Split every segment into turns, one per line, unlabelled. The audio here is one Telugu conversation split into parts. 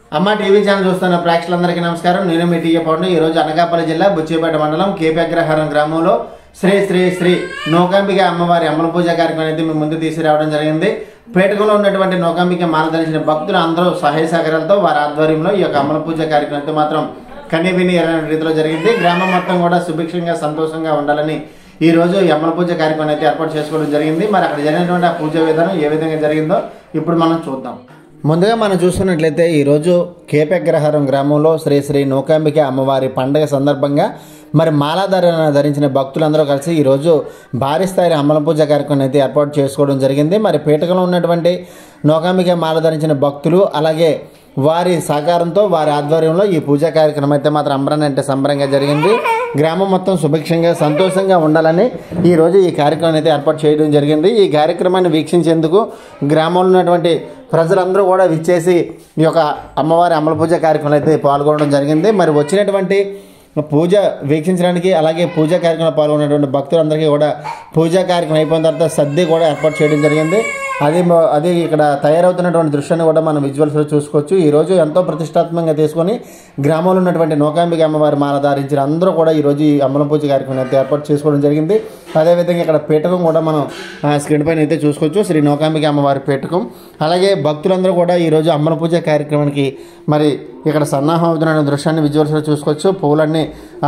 అమ్మ టీవీ ఛానల్ చూస్తున్న ప్రేక్షకులందరికీ నమస్కారం. నేను మీ టీఏ పౌండ్. ఈరోజు అనకాపల్లి జిల్లా బుచ్చిపేట మండలం కేపీ అగ్రహారం గ్రామంలో శ్రీ శ్రీ శ్రీ నూకాంబిక అమ్మవారి అమ్మల పూజ కార్యక్రమం అయితే మీ ముందు తీసుకురావడం జరిగింది. పేటకంలో ఉన్నటువంటి నూకాంబిక మాల ధరించిన భక్తులు అందరూ సహాయ సహకారాలతో వారి ఆధ్వర్యంలో ఈ యొక్క అమ్మల పూజ కార్యక్రమం అయితే మాత్రం కన్నీవిని ఎరగని రీతిలో జరిగింది. గ్రామం మొత్తం కూడా సుభిక్షంగా సంతోషంగా ఉండాలని ఈ రోజు ఈ అమ్మల పూజ కార్యక్రమం అయితే ఏర్పాటు చేసుకోవడం జరిగింది. మరి అక్కడ జరిగినటువంటి ఆ పూజ విధానం ఏ విధంగా జరిగిందో ఇప్పుడు మనం చూద్దాం. ముందుగా మనం చూస్తున్నట్లయితే ఈరోజు కేపీ అగ్రహారం గ్రామంలో శ్రీ శ్రీ నూకాంబిక అమ్మవారి పండుగ సందర్భంగా మరి మాలాధారణ ధరించిన భక్తులందరూ కలిసి ఈరోజు భారీ స్థాయి అమ్మల పూజ కార్యక్రమం అయితే ఏర్పాటు చేసుకోవడం జరిగింది. మరి పీఠకంలో ఉన్నటువంటి నూకాంబిక మాల ధరించిన భక్తులు అలాగే వారి సహకారంతో వారి ఆధ్వర్యంలో ఈ పూజా కార్యక్రమం అయితే మాత్రం అంబరానంటే సంబరంగా జరిగింది. గ్రామం మొత్తం సుభిక్షంగా సంతోషంగా ఉండాలని ఈరోజు ఈ కార్యక్రమాన్ని అయితే ఏర్పాటు చేయడం జరిగింది. ఈ కార్యక్రమాన్ని వీక్షించేందుకు గ్రామంలో ఉన్నటువంటి ప్రజలందరూ కూడా విచ్చేసి ఈ యొక్క అమ్మవారి అమ్మల పూజ కార్యక్రమంలో అయితే పాల్గొనడం జరిగింది. మరి వచ్చినటువంటి పూజ వీక్షించడానికి అలాగే పూజా కార్యక్రమంలో పాల్గొన్నటువంటి భక్తులందరికీ కూడా పూజా కార్యక్రమం అయిపోయిన తర్వాత సద్ది కూడా ఏర్పాటు చేయడం జరిగింది. అది ఇక్కడ తయారవుతున్నటువంటి దృశ్యాన్ని కూడా మనం విజువల్స్లో చూసుకోవచ్చు. ఈరోజు ఎంతో ప్రతిష్టాత్మకంగా తీసుకొని గ్రామంలో ఉన్నటువంటి నూకాంబిక అమ్మవారి మాల ధారించిన అందరూ కూడా ఈరోజు ఈ అమ్మల పూజ కార్యక్రమం అయితే ఏర్పాటు చేసుకోవడం జరిగింది. అదేవిధంగా ఇక్కడ పీఠకం కూడా మనం స్క్రీన్ పైన అయితే చూసుకోవచ్చు. శ్రీ నూకాంబిక అమ్మవారి పీఠకం. అలాగే భక్తులందరూ కూడా ఈరోజు అమ్మల పూజ కార్యక్రమానికి మరి ఇక్కడ సన్నాహం అవుతున్న దృశ్యాన్ని విజువల్స్లో చూసుకోవచ్చు. పూలన్నీ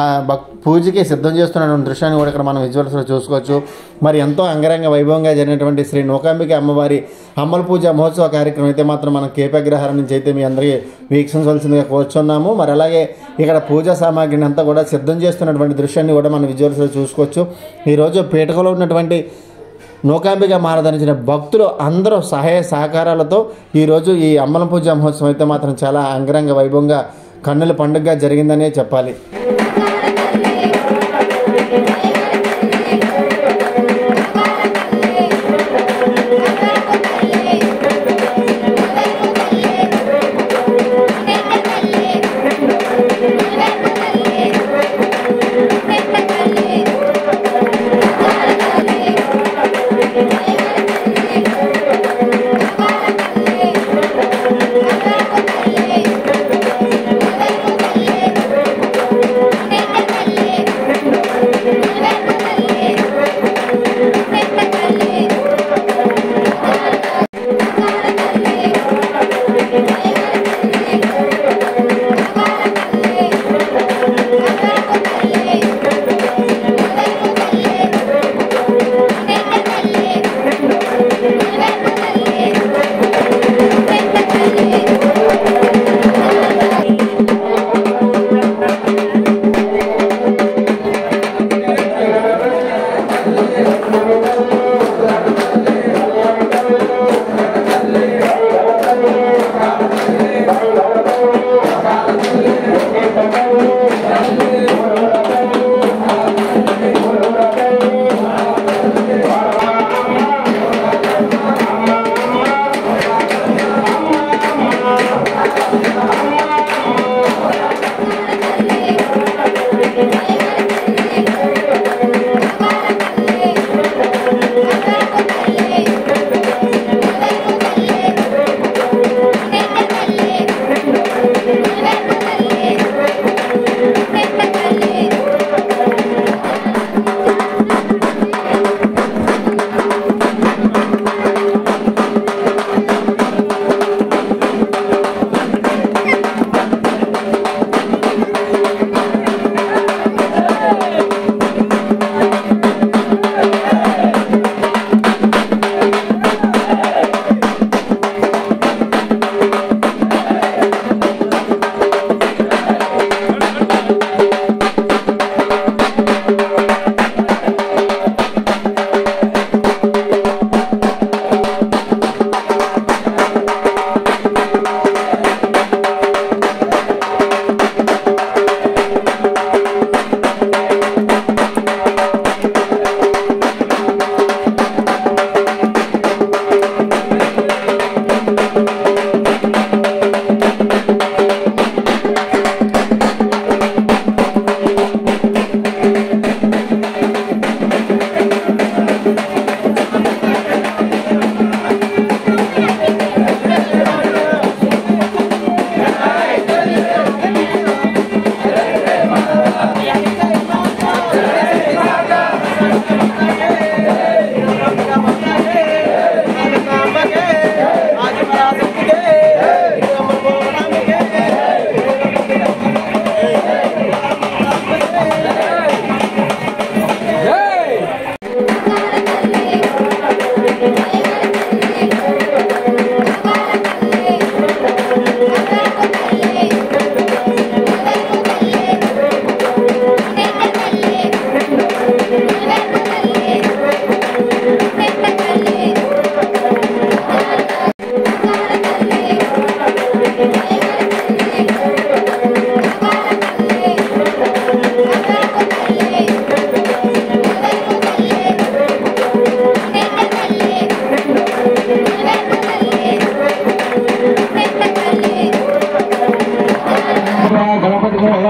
పూజకి సిద్ధం చేస్తున్న దృశ్యాన్ని కూడా ఇక్కడ మనం విజువల్స్లో చూసుకోవచ్చు. మరి ఎంతో అంగరంగ వైభవంగా జరిగినటువంటి శ్రీ నూకాంబిక అమ్మవారి అమ్మల పూజ మహోత్సవ కార్యక్రమం అయితే మాత్రం మనం కేపీ అగ్రహారం నుంచి అయితే మీ అందరికీ వీక్షించవలసిందిగా కోరుచున్నాము. మరి అలాగే ఇక్కడ పూజా సామాగ్రిని అంతా కూడా సిద్ధం చేస్తున్నటువంటి దృశ్యాన్ని కూడా మనం విజువల్స్లో చూసుకోవచ్చు. ఈరోజు పీఠకంలో ఉన్నటువంటి నూకాంబిక మాల ధరించిన భక్తులు అందరూ సహాయ సహకారాలతో ఈరోజు ఈ అమ్మల పూజ మహోత్సవం అయితే మాత్రం చాలా అంగరంగ వైభవంగా కన్నుల పండుగగా జరిగిందనే చెప్పాలి.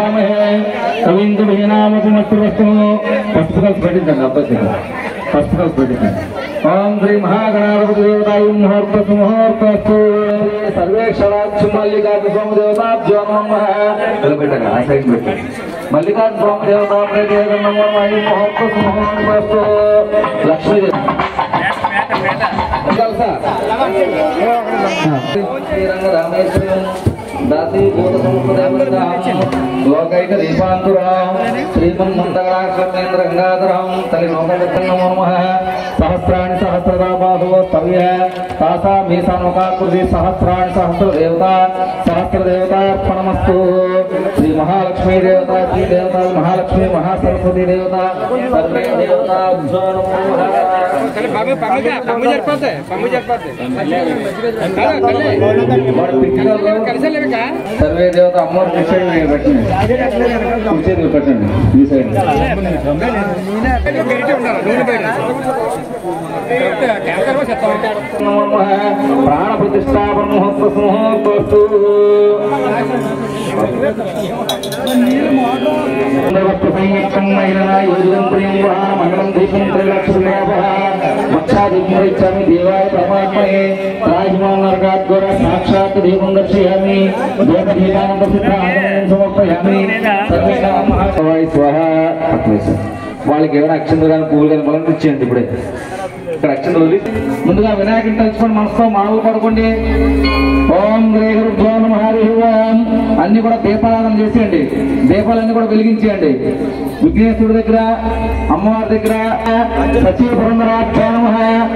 हवामहे कविं कवीनामुपमस्तु पस्तुकल पठितंడి అబ్బాయి पस्तुकल पठितंడి ओम श्री महागणाधिपति देवताय मुहूर्तस्तु सर्वेक्षराक्षु मल्लिकार्जुन स्वामी देवताभ्यो नमः నిలబెట్టండి ఆ సైడ్ పెట్టండి మల్లికార్జున స్వామి దేవతాభ్యో నమః ముహూర్తస్తు లక్ష్మీదేవి रामेश्वरम दासी भूत लोकैक दीपांतुराम श्रीमन मंतराक्षमेंद्र गंगाधरम तलि नमो नमः सहस्राणि सहस्रदा बाहु तव्य तासा मीसानोकाकृति सहस्राणि सहस्र देवता अर्पणमस्तु श्री महालक्ष्मी देवता श्री देवता महालक्ष्मी महासरस्वती देवता सर्वे देवता सर्वे देवता अम्मोर कुर्चीలు పెట్టండి ఈ సైడ్ ప్రాణ ప్రతిష్టాపన ముహూర్తస్తు సంయుక్తం మహిళనా యోజనం ప్రియం వాహన మంగళం దీపం మక్షాదీపమిచ్చామి దేవాయ పరమాత్మనే రాజమానర్గాద్గోర సాక్షాత్ దీపం దర్శయామి దేవదీపానంద సిద్ధానందం సమర్పయామి సర్వేషాం స్వాహ. వాళ్ళకి ఏమైనా అక్షంతలు కానీ పువ్వులు కానీ బలం ఇచ్చేయండి. ఇప్పుడే ఇక్కడ అక్షంతలు వదిలి ముందుగా వినాయకుడిని తలుచుకోండి, మనసుతో మానవులు పడుకోండి. ఓం శ్రీ నమః హరి ఓం. అన్ని కూడా దీపారాధన చేసేయండి, దీపాలన్నీ కూడా వెలిగించేయండి. విఘ్నేశ్వరుడి దగ్గర, అమ్మవారి దగ్గర సచివ పురంధరాభ్యో నమః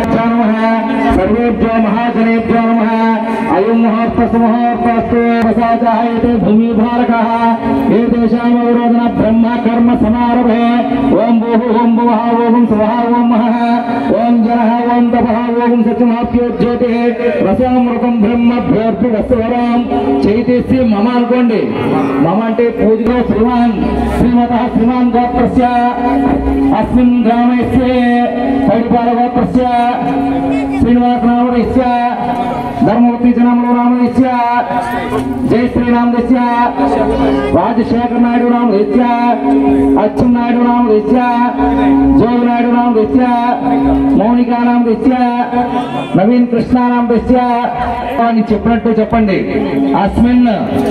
సర్వేభ్యో మహాజనేభ్యో నమః. అయం ముహూర్తస్తు ప్రసాదాయతే భూమి భారకః ఏ దేశామ విరోధన బ్రహ్మ కర్మ సమారభే. ఓం భూః ఓం భువః ఓం స్వః ఓం మహః ఓం జనః ఓం తపః ఓం సత్యమాప్యో జ్యోతిః రసామృతం బ్రహ్మ భ్యోర్భి వస్వరం. చైతేసి మమ అనుకోండి. మమ అంటే పూజలో శ్రీమాన్ శ్రీమాన్ గోత్రస్య అస్మిన్ గ్రామస్య పైడిపాల గోత్రస్య శ్రీనివాస నామస్య ధర్మవతి జనముల నామస్య జై శ్రీరామస్య రాజశేఖర నాయుడు నామస్య అచ్చెం నాయుడు నామస్య జోగి నాయుడు నామస్య మౌనికా నామస్య నవీన్ కృష్ణ నామస్య అని చెప్పినట్టు చెప్పండి. అస్మిన్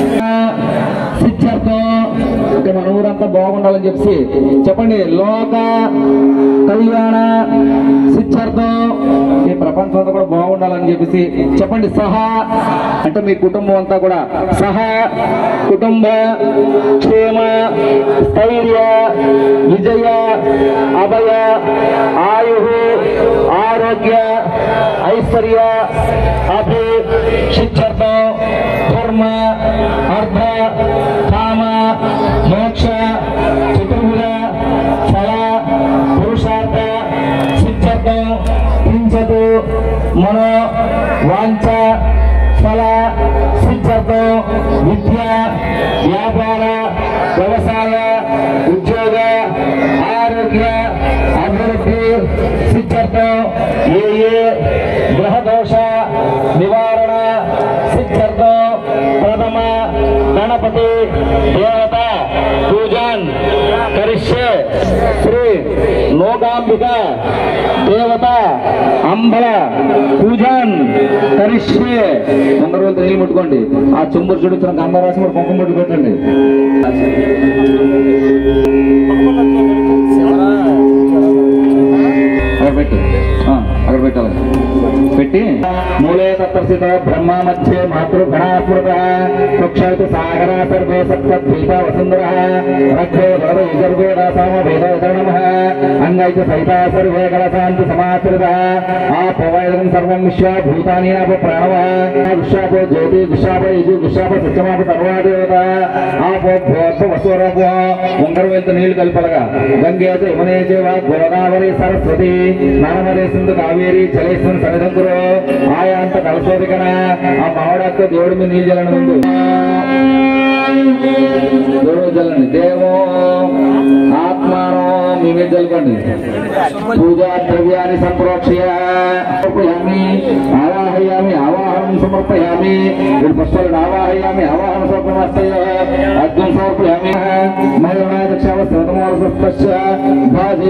సిద్ధార్థం అంటే మన ఊరంతా బాగుండాలని చెప్పి చెప్పండి. లోక కళ్యాణ సిద్ధార్థం ఈ ప్రపంచం అంతా కూడా బాగుండాలని చెప్పేసి చెప్పండి. సహా అంటే మీ కుటుంబం అంతా కూడా సహా కుటుంబ క్షేమ స్థైర్య విజయ అభయ ఆయు ఆరోగ్య ఐశ్వర్య అభి సిద్ధార్థం ధర్మ అర్థ కామ మోక్ష చతుర్భుజ ఫల పురుషార్థ సిద్ధార్థం పింఛతు మనో వాంఛ ఫల సిద్ధార్థం విద్య వ్యాపార వ్యవసాయ ఉద్యోగ ఆరోగ్య అభివృద్ధి సిద్ధార్థం ఏ గ్రహదోష నివారణ సిద్ధార్థం ప్రథమ గణపతి దేవత పూజన్ కరిష్యే శ్రీ లోకాంబిక దేవత అంబల పూజన్ కరిష్యే. ముందు రోజు నీళ్ళు ముట్టుకోండి. ఆ చెంబురు చుడుతున్న గంధరాశి కూడా కుంకుమ ముట్టు పెట్టండి. అక్కడ పెట్టాలి. పెట్టి మూలే తత్వస్థిత బ్రహ్మ మధ్య మాతృగణాస్మృత పృక్షాతు సాగర సర్వే సప్తద్వీప వసుంధర రఘ్వే వరద యజుర్వేద సామ వేద నమః అంగైత సహిత సర్వే కలశాంతి సమాశ్రిత ఆపవైదం సర్వం విశ్వ భూతాని అప ప్రాణవ విశ్వాపో జ్యోతి విశ్వాప యజు విశ్వాప సత్యమాప సర్వాదేవత ఆపో భోత్వ వసురభో. ఉంగరం వెళ్తూ నీళ్లు కలిపలగా గంగే యమునే చేవ గోదావరి సరస్వతి నర్మదే సింధు కావేరి జలేశ్వరం సన్నిధంకురు ఆయా అంత కలశోదికన ఆ మామిడాకు దేవుడి మీద నీళ్ళు జల్లండి. ముందు దేవుడు జల్లండి. దేవో ఆత్మానో మీ మీద జల్లుకోండి. పూజా ద్రవ్యాన్ని సంప్రోక్షయామి ఆవాహయామి ఆవాహనం సమర్పయామి. పుష్పాలను ఆవాహయామి ఆవాహన సమర్పణమస్తయ అర్ఘ్యం సమర్పయామి.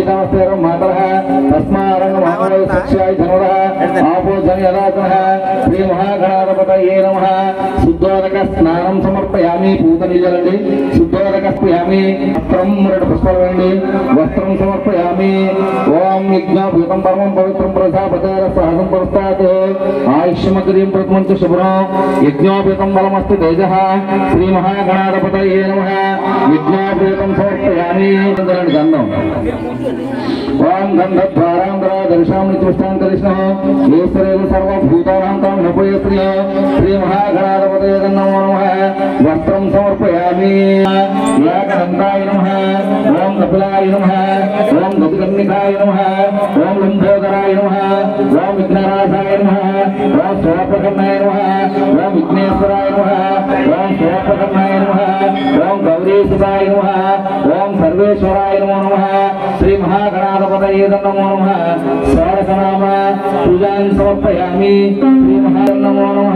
शीतमस्तेरं मातरः तस्मारं महावै सख्याय धनुरः आपो जनयदातनः श्री महागणाधिपतये नमः शुद्धोदक स्नानं समर्पयामि पूतनीजलंడి शुद्धोदकस्यामि वस्त्रं मृड पुष्पलंడి वस्त्रं समर्पयामि ओम यज्ञोपवीतं परमं पवित्रं प्रजापतेर सहसं पुरस्तात् आयुष्यमग्रीं प्रथमं च शुभ्रं यज्ञोपवीतं बलमस्तु तेजः श्री महागणाधिपतये नमः यज्ञोपवीतं समर्पयामि गंधं ओम गंधद्वारांधरा दर्शामि तुष्टां कृष्णः ईश्वरेण सर्वभूतानां तं नमोयत्र्य श्री महागणाधिपतये नमो नमः वस्त्रं समर्पयामि यागदन्ताय नमः ओम कपिलाय नमः ओम गजकर्णिकाय नमः ओम लंबोदराय नमः ओम विघ्नराजाय नमः ओम स्वप्रकरणाय नमः ओम विघ्नेश्वराय नमः ओम स्वप्रकरणाय नमः ओम गौरीसुताय नमः ओम सर्वेश्वराय नमो नमः श्री महागणाधिपतये नमो नमः षोडशनाम पूजां समर्पयामि श्री नमो नमः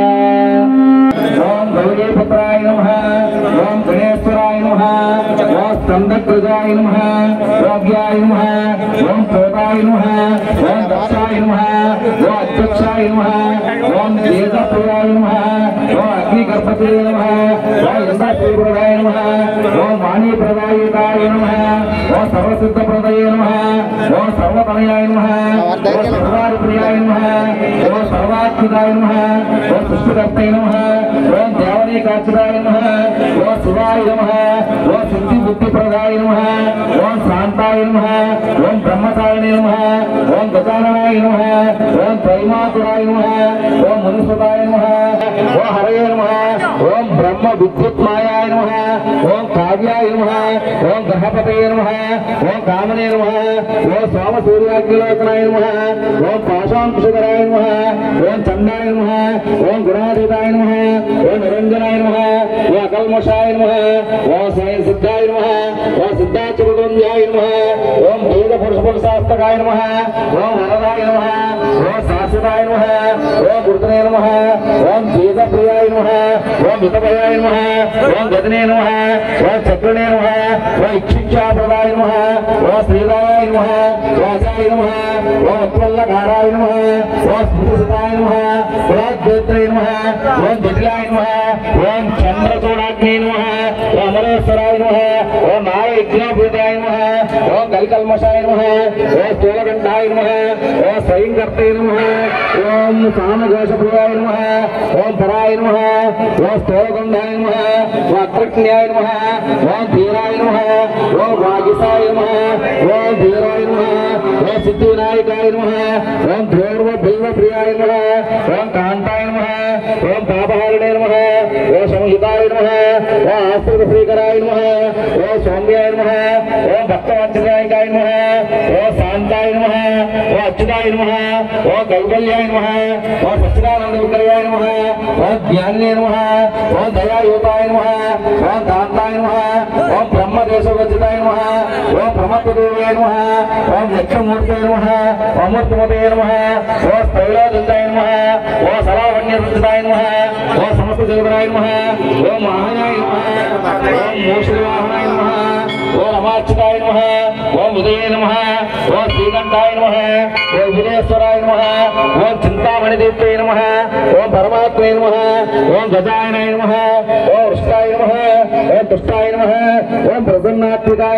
ओम गौरीपुत्राय नमः ओम गणेश्वराय नमः ओम स्कंदकृजाय नमः योग्याय नमः ओम तोताय नमः ओम दक्षाय नमः ओम अध्यक्षाय नमः ओम तेजप्रियाय नमः ओम अग्निगर्भते नमः ओम इंद्रप्रदाय नमः ओम वाणीप्रदायकाय नमः ओम सर्वसिद्धप्रदाय नमः ओम सर्वतनयाय नमः ओम सर्वारिप्रियाय नमः ओम सर्वात्मिकाय नमः ओम पुष्पकर्ताय नमः ओम देवनीकाक्षिताय नमः ओम शिवाय नमः ओम सिद्धि बुद्धिप्रदाय नमः ओम शांताय नमः ओम ब्रह्मचारिणे नमः ओम गजाननाय नमः ओम त्रैमातुराय नमः ओम मनुष्यताय नमः ओम हरये नमः ओम ब्रह्म विद्युत्मायाय नमः ओम काव्याय नमः ओम ग्रहपतये नमः ओम कामने नमः ओम सोम सूर्याग्निलोचनाय नमः ओम पाशांकुशधराय नमः ओम चंडाय नमः ओम गुणातीताय नमः ओम निरंजनाय नमः ओम अकल्मषाय नमः ओम स्वयं सिद्धाय नमः ओम सिद्धाचुर्गोंध्याय नमः ओम वेद पुरुषपुरुषास्तकाय नमः ओम वरदाय नमः ओम शाश्वताय नमः ओम गुरुतने नमः ओम वेदप्रियाय नमः ओम वितभयाय नमः ओम गदने नमः ओम चक्रणे नमः ओम इक्षिक्षाप्रदाय नमः ओम श्रीदाय नमः ओम अजाय नमः ओम उत्पल्लकाराय नमः ओम स्मृतिसुताय नमः ओम द्वेत्राय नमः ओम जटिलाय नमः ओम चंद्रचूडाग्ने नमः ओम अमरेश्वराय नमः ओम नारयज्ञोपवीताय नमः ओम कलिकल्मषाय नमः ओम स्थूलकंठाय नमः ओम स्वयंकर्ते नमः ओम सामघोषप्रियाय नमः ओम पराय नमः ओम स्थूलकंठाय नमः ओम अत्रज्ञाय नमः ओम धीराय नमः ओम वागीसाय नमः ओम धीराय नमः ओम सिद्धिविनायकाय नमः ओम ध्रुवबिल्वप्रियाय नमः ओम कांताय नमः ओम पापहारिणे नमः ओम संहिताय नमः ओम आश्रितश्रीकराय नमः ओम सौम्याय नमः ओम भक्तवत्सलायकाय नमः ओम शांताय नमः ओम अच्युताय नमः ओम कैवल्याय नमः ओम सच्चिदानंदविग्रहाय नमः ओम ज्ञानिने नमः ओम दयायुताय नमः ओम कांताय नमः ओम ब्रह्मदेशवर्जिताय नमः ओम प्रमत्तदेवाय नमः ओम लक्ष्मूर्ते नमः ओम मूर्तिमते नमः ओम स्थैलोदन्ताय नमः ओम सलावण्यवृजिताय नमः ओम समस्तदेवाय नमः ओम महायाय नमः ओम मूषिवाहनाय नमः ओम रमाच्युताय नमः ओम उदये नमः ओम श्रीकंठाय नमः ओम विघ्नेश्वराय नमः ओम चिंतामणिदेव्यै नमः ओम परमात्मने नमः ओम गजाननाय नमः ओम वृष्टाय नमः ओम तुष्टाय नमः ओम प्रसन्नात्मिकाय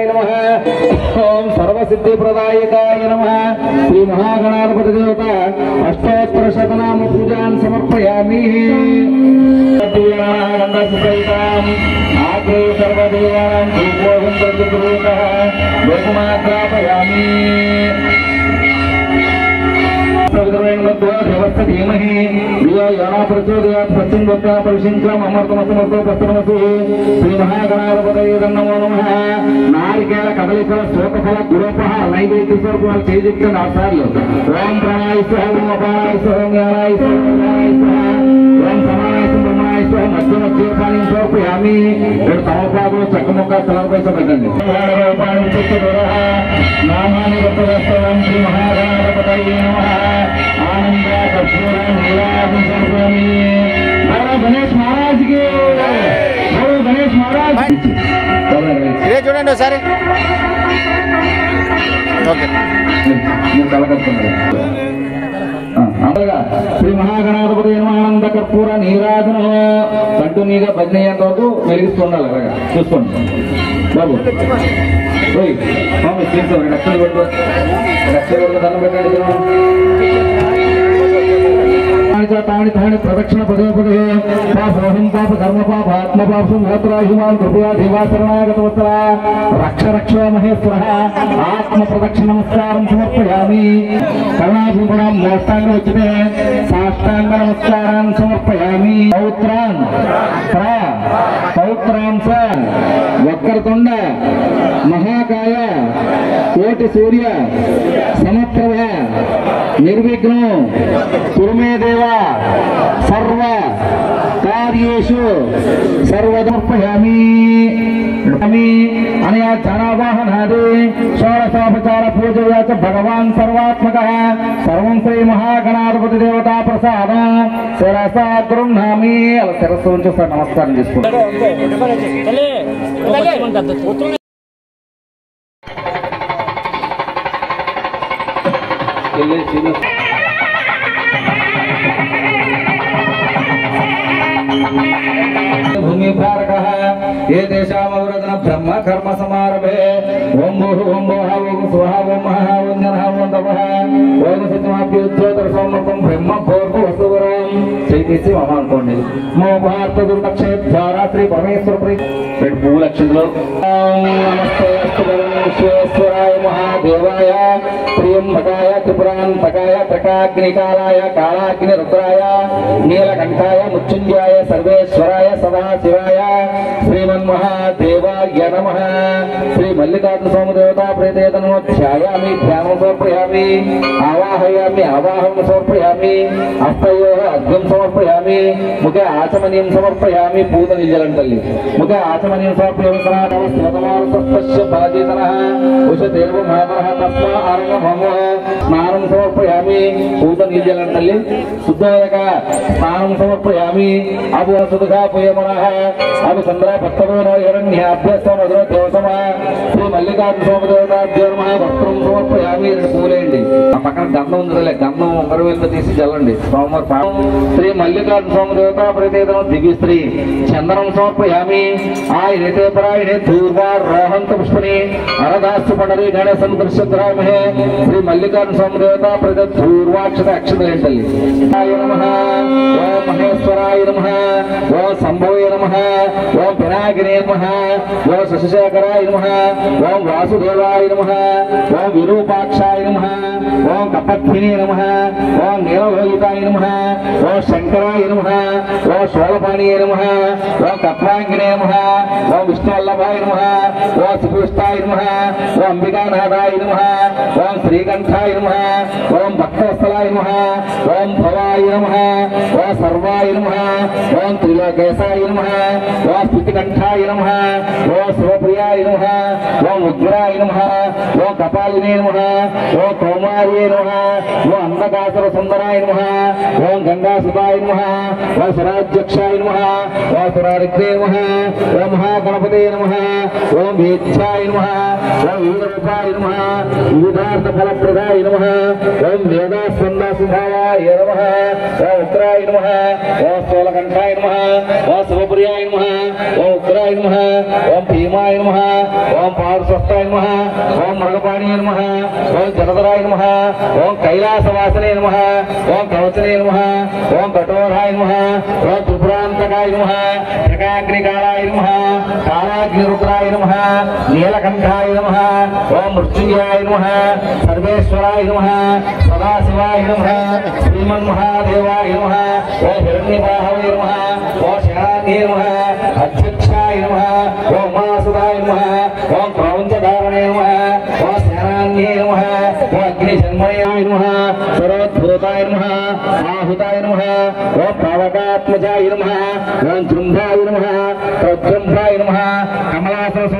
नमः ओम सर्वसिद्धिप्रदायकाय नमः श्री महागणाधिपति देवता अष्टोत्तर शतनाम पूजां समर्पयामि आग्रे सर्वदेवानां पूजोऽहं प्रतिगृहीतः बहुमात्रापयामि धीमहि प्रचोदयात् पश्चिम परिशिंक्रम अमृतमस्तमस्तो प्रस्तमसि श्री महागणाधिपतये नमो नमः नारिकेल कदलिफल स्तोत्रफल गुरोपः नैवेद्य स्वरूपाలు చేయించండి ఆచార్యులు ఓం ప్రాణాయ స్వహ ఓం అపానాయ స్వహ ఓం జ్ఞానాయ స్వహ ఓం జ్ఞానాయ స్వహ ఓం సమానాయ స్వహ బ్రహ్మణాయ స్వహ మధ్య మధ్య పాని సమర్పయామి రెండు తమలపాకులు చెక్కముక్క తలపై పెట్టండి నామాని గొప్పదస్తవం శ్రీ మహాగణాధిపతయే నమః ఆనంద కర్పూరం నీరాజనం సమర్పయామి గణేష్ మహారాజ్ కి గణేష్ మహారాజ్
ఇదే చూడండి ఒకసారి ఓకే.
మీరు కలగట్టున్నారు. అలాగా శ్రీ మహాగణాధిపతి ఆనంద కర్పూర నీరాజన కంటిన్యూగా భజన అయ్యేంత వరకు వెలిగిస్తుండాలి. అలాగా చూసుకోండి బాబు. రక్షణ పెట్టు, రక్షణ పెట్టు, దండం పెట్టండి. తాని తాని ప్రదక్షిణ పదే పదే పాపం పాప ధర్మ పాప ఆత్మ పాపం గోత్రాహిమాన్ కృపయా దేవాశరణాగత వత్సల రక్ష రక్ష మహేశ్వర ఆత్మ ప్రదక్షిణ నమస్కారం సమర్పయామి. కరుణాభిగుణం మోష్టాంగ వచ్చితే సాష్టాంగ నమస్కారాన్ని సమర్పయామి. పౌత్రాన్ పౌత్రాంశ వక్రతుండ మహాకాయ కోటి సూర్య సమప్రభ నిర్విఘ్నం కురుమే దేవ సర్వ కార్యేషు సర్వదర్పయామి. అనయా జనావాహనాది షోడశోపచార పూజయా చ భగవాన్ సర్వాత్మక సర్వం శ్రీ మహాగణాధిపతి దేవతా ప్రసాదం శిరసా గృహ్ణామి. అలా శిరస్సు నుంచి సార్ నమస్కారం చేసుకుంటాం. భూమి భారక ఏ దేశామవరదన బ్రహ్మ కర్మ సమారభే ఓం భూః ఓం భువః ఓం స్వః ఓం మహః ఓం జనః ఓం తపః ఓం సత్యమాప్యోత్తర సమర్పం బ్రహ్మ భోర్భు వసువరం శ్రీకృష్ణ మమ అనుకోండి. మో భారత దుర్లక్షే ద్వారా శ్రీ పరమేశ్వర రెండు పువ్వు లక్షలు. నమస్తే అస్తు విశ్వేశ్వరాయ మహాదేవాయ ప్రియంబకాయ త్రిపురాంతకాయ త్రికాగ్నికాలాయ కాళాగ్ని రుద్రాయ నీలకంఠాయ మృత్యుంజయాయ సర్వేశ్వరాయ సదాశివాయ శ్రీమన్మహాదేవాయ నమః. శ్రీ మల్లికార్జున స్వామి దేవతా ప్రీతేతను ధ్యాయామి ధ్యానం సమర్పయామి. ఆవాహయామి ఆవాహం సమర్పయామి. హస్తయోః అర్ఘ్యం సమర్పయామి. ముఖే ఆచమనీయం సమర్పయామి. పూత నిజలంటల్లి ముఖే ఆచమనీయం సమర్పయామి. స్నానం సమర్పయామి. పూత నిజలంటల్లి శుద్ధోదక స్నానం సమర్పయామి. అభు సుధా పుయమనః అభు చంద్ర భక్తమో హిరణ్యాభ్యస్తం అదున దేవసమ శ్రీ మల్లికార్జున స్వామి దేవతాభ్యర్మ వస్త్రం సమర్పయామి. రెండు పూలేండి. ఆ పక్కన గంధం ఉందిలే, గంధం ఉంగరవేలు తీసి చల్లండి. సోమవారం శ్రీ మల్లికార్జున స్వామి దేవతా ప్రతిదనం దివ్యశ్రీ చందనం సమర్పయామి. ఆయనతే పరాయణే దూర్వార్ రోహంత పుష్పని అరదాస్తు పండరి గణేశం దృశ్యద్రామహే. శ్రీ మల్లికార్జున స్వామి దేవతా ప్రతి దూర్వాక్షత అక్షతలేంటల్లి. నమః ఓం మహేశ్వరాయ నమః ఓం శంభోయ నమః ఓం పినాకినే నమః ఓం శశిశేఖరాయ నమః ఓం వాసుదేవాయ నమః ఓం విరూపాక్షాయ నమః ఓం కపద్ధినే నమః ఓం నీలలోహితాయ నమః ఓం శంకరాయ నమః ఓం శూలపాణియే నమః ఓం కత్వాంగినే నమః ఓం విష్ణువల్లభాయ నమః ఓం శ్రీకృష్ణాయ నమః ఓం అంబికానాథాయ నమః ఓం శ్రీకంఠాయ నమః ఓం భక్తవత్సలాయ నమః ఓం భవాయ నమః ఓం సర్వాయ నమః ఓం త్రిలోకేశాయ నమః ఓం స్థితికంఠాయ నమః ఓం శివప్రియాయ నమః ఓం ఉగ్రాయ నమః ఓం కపాలినే నమః ఓం కౌమార్యే నమః ఓం అంధకాసుర సుందరాయ నమః ఓం గంగాసుతాయ నమః ఓం సురాధ్యక్షాయ నమః ఓం సురారిగ్నే నమః ఓం మహాగణపతే నమః ఓం వేద్యాయ నమః ఓం వివిధరూపాయ నమః వివిధార్థ ఫలప్రదాయ నమః ఓం వేదాస్కందాసుభావాయ నమః ఓం ఉగ్రాయ నమః ఓం స్థూలకంఠాయ నమః ఓం శివప్రియాయ నమః ఓం ఉగ్రాయ నమః ఓం భీమాయ నమః ఓం పారుస్వస్థాయ నమః ఓం మృగపాణియ నమః ఓం జలధరాయ నమః ఓం కైలాసవాసనే నమః ఓం కవచనే నమః ఓం కఠోరాయ నమః ఓం త్రిపురాంతకాయ నమః త్రికాగ్నికాళాయ నమః కాళాగ్నిరుద్రాయ నమః నీలకంఠాయ నమః ఓం మృత్యుంజయాయ నమః సర్వేశ్వరాయ నమః సదాశివాయ నమః శ్రీమన్మహాదేవాయ నమః ఓం హిరణ్యబాహవే నమః ఓం శరణాన్యే నమః అధ్యక్షాయ నమః ఓం మాసుదాయ నమః ఓం ప్రపంచధారణే నమః ఓం శరణాన్యే నమః ఓం అగ్నిజన్మయాయ నమః సర్వద్భూతాయ నమః ఆహుతాయ నమః ఓం పావకాత్మజాయ నమః ఓం జృంభాయ నమః ప్రజృంభాయ నమః కమలాసన సంస్థాయ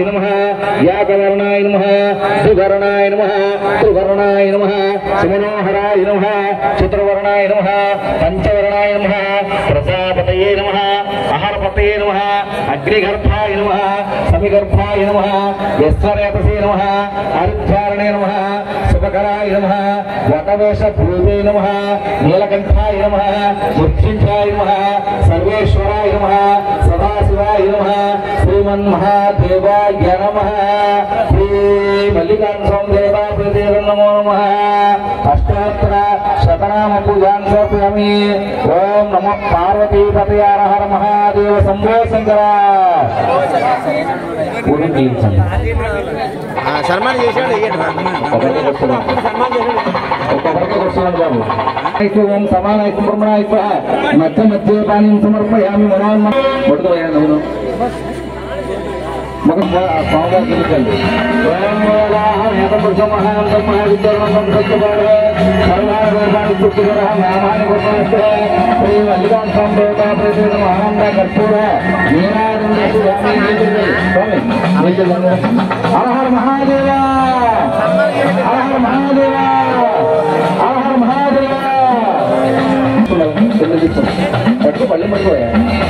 नमः याकवर्णाय नमः द्विवर्णाय नमः त्रिवर्णाय नमः सुमनोहराय नमः चतुर्वर्णाय नमः पंचवर्णाय नमः प्रजापतये नमः अहर्पतये नमः अग्निगर्भाय नमः समिगर्भाय नमः यस्वरेतसे नमः अरुद्धारणे नमः शुभकराय नमः वटवेशभूते नमः नीलकंठाय नमः मृत्युंजयाय नमः सर्वेश्वराय नमः सदाशिवाय नमः श्रीमन्महादेवाय नमः श्री मल्लिकार्जुन देवता प्रीते नमो नमः अष्टोत्तर शतनाम पूजां समर्पयामि ओम नमः पार्वती पतये हर हर महादेव शंभो शंकर
సన్మానం చేశాడు
ओम समानाय ब्रह्मणाय मध्य मध्य पानी समर्पयामि मनोन्मन हर हर महादेवा हर हर महादेवा हर हर महादेवा पट्टू पल्ली पड़िपोया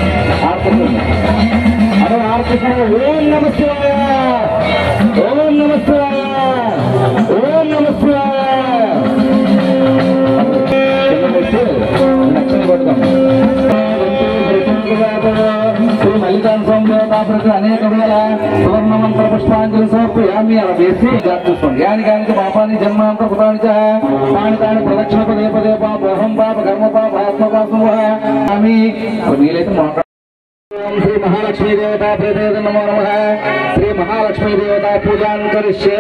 अरे ओम नमः शिवाय ओम नमः शिवाय ओम नमः शिवाय श्री मल्लिकार्जुन देवता प्रति अनेक वेला सुवर्ण मंत्र पुष्पांजलि समर्पयामि अवेसी जातुस्मरण यानि कानि पापानि जन्मांतर कृतानि च तानि तानि प्रदक्षिण पदे पदे पापोऽहं पाप कर्म पाप आत्म पापमः आमि नीलेतु श्री महालक्ष्मी देवता प्रीते नमो नमः श्री महालक्ष्मी देवता पूजां करिष्ये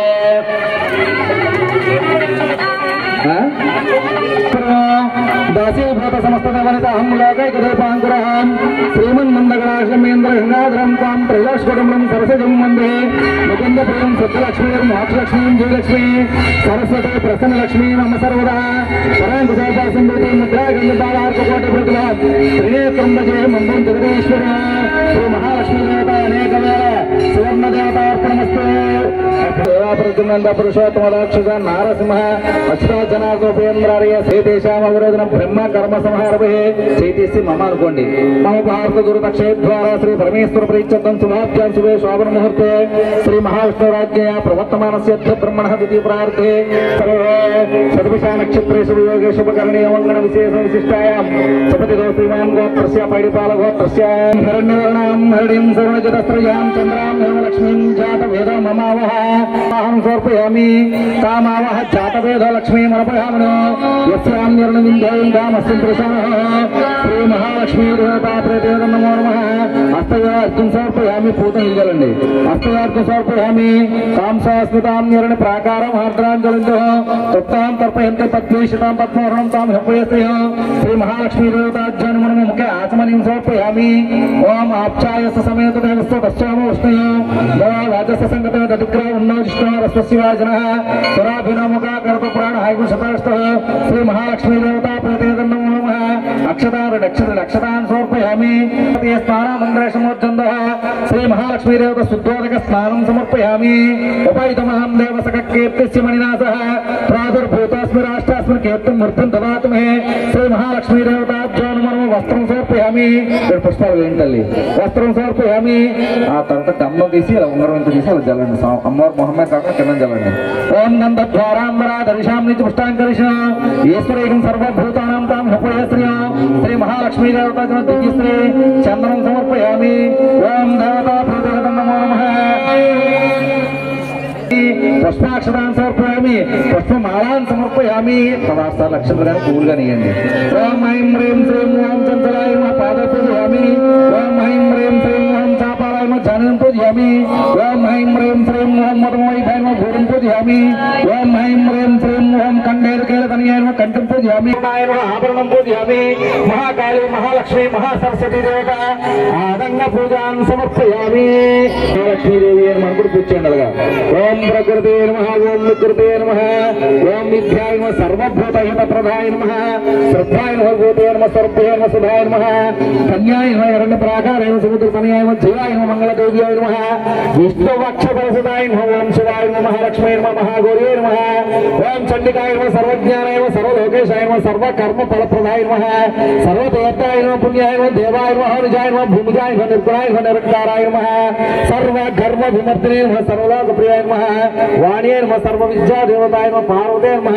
दासीभूत समस्तवनिता हम लोकैकदीपाङ्कुरः श्रीमन्नन्दगणाश्रमेन्द्र गंगाधरं तां त्रैलोक्यकुटुम्बं सरसजं वन्दे मुकुन्दप्रियं सिद्धलक्ष्मीं मोक्षलक्ष्मीं जयलक्ष्मी सरस्वती प्रसन्नलक्ष्मी मम सर्वदा पराङ्कुशोपासंभूति मुद्रा गन्धतालार्ककोटिप्रतिभा त्रिनेत्रं भजे मन्दं जगदीश्वर श्री महालक्ष्मी देवता अनेकवेळ सुवर्णदेवतार्पणमस्तु देवाप्रतिनन्द पुरुषोत्तमदाक्षस नारसिंह अच्युताजनार्दोपेन्द्रार्य श्रीतेषामवरोधन ब्रह्म कर्म संहारभे चैतस्य मम अनुकोंడి मम भारत गुरुदक्षेद्वारा श्री परमेश्वर प्रीत्यर्थं शुभाभ्यां शुभे शोभन मुहूर्ते श्री महाविष्णुराज्ञया प्रवर्तमानस्य ब्रह्मणः द्वितीय प्रार्थे सर्वेषां नक्षत्रे शुभयोगे शुभकरणे मंगल विशेष विशिष्टायां सपतिदो श्रीमान् गोत्रस्य पैडिपाल गोत्रस्य हिरण्यवर्णां हरिणीं सर्वजतस्त्रयां चन्द्रां हेमलक्ष्मीं जातवेदो ममावह अहं समर्पयामि कामावह जातवेदो लक्ष्मीं अर्पयामि यस्यां निर्णविन्देयं कामस्मिन् प्रसन्नः श्री महालक्ष्मी देवता प्रीते नमो नमः हस्तयार्जुन समर्पयामि पूतं इल्लंడి हस्तयार्जुन समर्पयामि कामसास्मितां निर्णय प्राकारं हार्द्राञ्जलिन्दः तत्तां तर्पयन्ते पद्मेशितां पद्मवर्णं तां हपयस्ते श्री महालक्ष्मी देवता जन्मनम मुखे आचमनीं समर्पयामि ओम आप्चायस समेत देवस्व पश्चामो विष्णुः नमो राजस्य संगते दधिग्रह उन्नोजिष्णः रस्वशिवाजनः स्वराभिनमुखा कर्त प्राण हायगुण शतास्तः श्री महालक्ष्मी देवता प्रीते नमो नमः लक्षतां समर्पयामि स्नानमन्दिरे समुज्जन्दः श्री महालक्ष्मी देवता शुद्धोदक स्नानं समर्पयामि उपैतमहं देवसखकीर्तिस्य मणिनाथः प्रादुर्भूतस्मिन् राष्ट्रास्मिन् कीर्तिं मृत्युं ददातु मे श्री महालक्ष्मी देवताभ्यो नमः वस्त्रं समर्पयामि पुष्पाలు ఏంటల్లి వస్త్రం సమర్పయామి ఆ తర్వాత దమ్ము తీసి ఇలా ఉంగరం ఇంత తీసి అలా జల్లండి అమ్మవారు మొహమ్మద్ కాక కింద జల్లండి ఓం నందద్వారాంబరా దర్శాం నిత్య పుష్టాంకరిష ఈశ్వరేకం సర్వభూతానాం తాం హృపయశ్రియ శ్రీ महालक्ष्मी देवता दिव्यश्री चंदनं समर्पयामि ओम देवता प्रीते नमो नमः पुष्पाक्षतां समर्पयामि पुष्पमालां समर्पयामि तदास्ता लक्षत्राणि पूर्णंగా నియండి ओम ऐं ह्रीं श्रीं ओम चंचलाय नमः पादं पूजयामि ओम ऐं ह्रीं श्रीं ओम चापालाय नमः जाननं पूजयामि ओम ऐं ह्रीं श्रीं ओम मदमोहि भैरव भूरं पूजयामि ओम ऐं ह्रीं श्रीं ओम कण्डेरकेलतनय కన్యాయ కంఠం పూజయామి ఆభరణం పూజయామి మహాకాళి మహాలక్ష్మి మహాసరస్వతి దేవత ఆదంగ పూజాన్ సమర్పయామి లక్ష్మీదేవి అని మనకు పూజ చేయండి అలాగా ఓం ప్రకృతే నమః ఓం వికృతే నమః ఓం విద్యాయ నమః సర్వభూతహిత ప్రదాయ నమః శ్రద్ధాయ నమః భూతే నమః సర్వభూతే నమః సుధాయ నమః కన్యాయ నమః హిరణ్య ప్రాకారాయ నమః సముద్ర తనయాయ నమః జీవాయ నమః మంగళదేవ్యాయ నమః విష్ణు వక్ష పరసుదాయ నమః ఓం శివాయ నమః మహాలక్ష్మీ నమః మహాగౌరీ నమః ఓం చండికాయ నమః సర్వజ్ఞానాయ నమః సర్వలోకేశాయ నమః సర్వకర్మ ఫలప్రదాయ నమః సర్వదేవతాయ నమః పుణ్యాయ నమః దేవాయ నమః నిజాయ నమః భూమిజాయ నమః నిర్గుణాయ నమః నిరంకారాయ నమః సర్వకర్మ విమర్దినే నమః సర్వలోక ప్రియాయ నమః వాణ్యే నమః సర్వ విద్యా దేవతాయ నమః పార్వతే నమః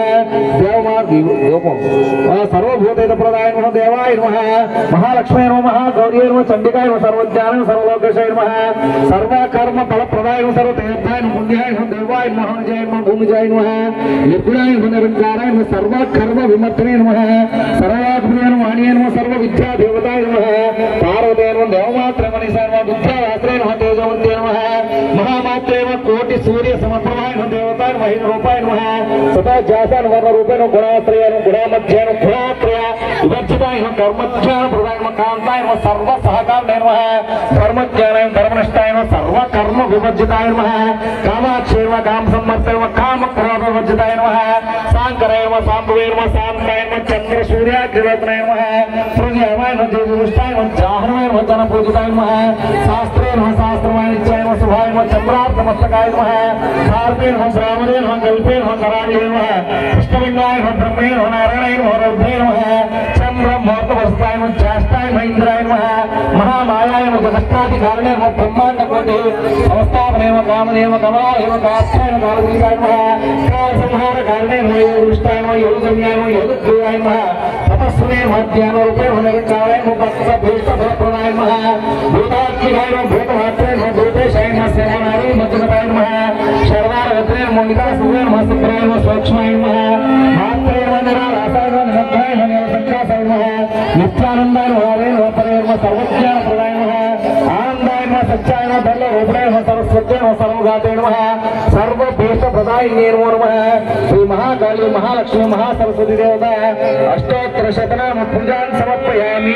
సర్వభూతేత ప్రదాయ నమః దేవాయ నమః మహాలక్ష్మీ నమః మహాగౌరీ నమః చండికాయ నమః సర్వజ్ఞాన సర్వలోకేశాయ నమః సర్వకర్మ ఫలప్రదాయ నమః సర్వదేవతాయ నమః పుణ్యాయ నమః దేవాయ నమః నిజాయ నమః భూమిజాయ నమః నిర్గుణాయ నమః నిరంకారాయ నమః సర్వకర్మ విమర్దినే నమః సర్వలోక ప్రియాయ నమః వాణ్యే నమః సర్వ విద్యా దేవతాయ నమః పార్వతే నమః దేవమాత్రే మనీసాయ నమః విద్యావాస్త్రే నమః తేజవంతే నమః మహామాత్రే నమః కోటి సూర్య సమప్రభాయ నమః దేవతాయ నమః రూపాయ నమః సదా జాసాన వర్ణ రూపేణ గుణాశ్రయ గుణామధ్యాన గుణాత్రయ వివర్జితాయ నమః కర్మజ్ఞాన ప్రదాయ నమః కాంతాయ నమః సర్వ సహకారాయ నమః ధర్మజ్ఞానాయ ధర్మనిష్టాయ నమః సర్వకర్మ వివర్జితాయ నమః కామాక్షయ నమః కామ సంవర్తాయ నమః కామ క్రోధ వివర్జితాయ నమః సాంకరాయ నమః సాంబవే నమః శాంతాయ నమః చంద్ర సూర్యాగ్రవత్నాయ నమః సృజయాయ నమః జ్యోతిష్టాయ నమః జాహ్నవాయ నమః జన పూజితాయ నమః శాస్త్రే నమః శాస్త్రవాణిజ్యాయ నమః శుభాయ నమః చంద్రార్ధమస్తకాయ నమః భారతే నమః బ్రాహ్మణే నమః కల్పే నమః కరాళే నమః కృష్ణలింగాయ నమః బ్రహ్మే నమః నారాయణాయ నమః రుద్రే నమః చంద్రమూర్తవస్తాయ నమః జ్యేష్ఠాయ నమః ఇంద్రాయ నమః మహామాయాయ నమః జగత్తాధికారిణే నమః బ్రహ్మాండ కోటి సంస్థాపనే నమః కామనే నమః కమలాయ నమః కాత్యాయ నమః కాలదీకాయ నమః కాల సంహార కారణే నమః యోగృష్టాయ నమః యోగగమ్యాయ నమః యోగప్రియాయ నమః తపస్సునే నమః ధ్యాన రూపే నమః నిరంకారాయ నమః భక్త భీష్ట ఫలప్రదాయ నమః భూతాత్మికాయ నమః భూతమాత్రే నమః భూతేశాయ నమః సేనానాయ మధ్యమతాయ నమః శర్వారవత్రే నమః నికాసువే నమః శుభ్రాయ నమః సూక్ష్మాయ నమః మాత్రే నమః నిరాలాసాయ నమః నిరగ్ధాయ నమః సంకాసాయ నమః నిత్యానందాయ నమః నమః పరే నమః సర్వజ్ఞాన ప్రదాయ నమః ఆనందాయ నమః సత్యాయ నమః ధర్మ రూపాయ నమః సరస్వత్యే నమః సర్వఘాతే నమః సర్వభీష్ట ప్రదాయినే నమో నమః శ్రీ మహాకాళి మహాలక్ష్మి మహాసరస్వతి దేవత అష్టోత్తర శతనామ పూజాన్ సమర్పయామి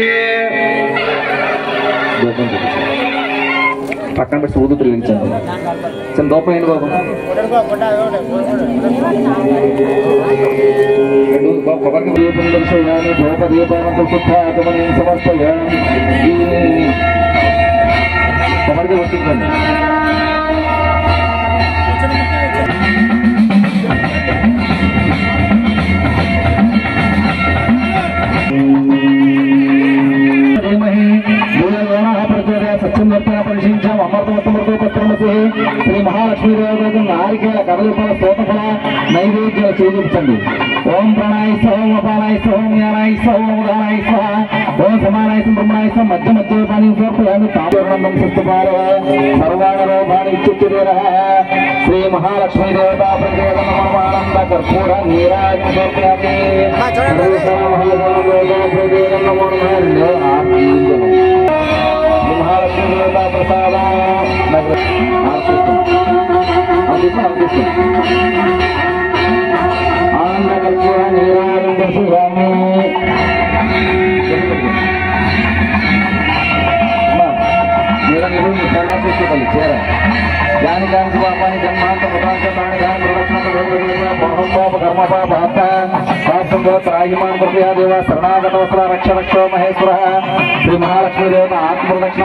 పక్కన పెట్టి సూదు తిరిగించండి చిన్న దోపం ఏంటి బాబు సమర్పయామి కొబ్బరికి వచ్చిందండి పరిశీలించాం అమృతమృతమృతోపత్రమసి శ్రీ మహాలక్ష్మీ దేవత నారికేల కదలిపల స్తోతఫల నైవేద్యాలు చూపించండి ఓం ప్రణాయ ఓం అపానాయ ఓం జ్ఞానాయ ఓం ఉదానాయ ఓం సమానాయ బ్రహ్మణాయ మధ్య మధ్య పాని సమర్పయామి తాపర్ణం సత్యపారవ సర్వాణరోగాన్ని ఇత్యుక్తిరేర శ్రీ మహాలక్ష్మీ దేవత ప్రతివేదన మనమానంద కర్పూర నీరాజన సమర్పయామి మహాలక్ష్మీ దేవత ప్రసాద ఆనంద కర్పూర నీరాజన దర్శయామి చేర దాని కాంతి పాపాన్ని జన్మాంత మతాంత ప్రాణి దాని ప్రదక్షిణాగిమాన్ కృపయా దేవ శరణాగతవస్త్ర రక్ష రక్షో మహేశ్వర శ్రీ మహాలక్ష్మీ దేవత ఆత్మప్రదక్షిణ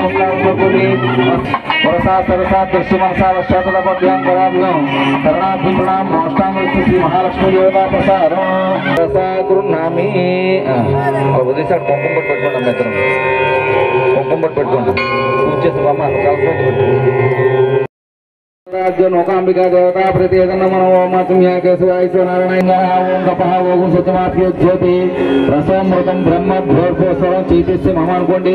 వరసా సరసా దృశ్య మనసా వర్షాతపద్యాం కరాభ్యం శరణాభ్యం ప్రణాం నమస్కారం శ్రీ మహాలక్ష్మీ దేవత ప్రసాదం గృహామి వదిలేసాడు కుంకుమ పట్టు పెట్టుకోండి అమ్మ ఇద్దరం కుంకుమ పట్టు పెట్టుకోండి పూజ చేసి అమ్మ కలపట్టు నౌకాంబికా దేవతా ప్రతిదన్న మనోమాత్మ్యాకేశవాయనారాయణ ఓం తపః ఓం సత్యమాత్యోజ్యోతి రసోమృతం బ్రహ్మ భోర్భోస్వరం చైతస్య మమ అనుకోండి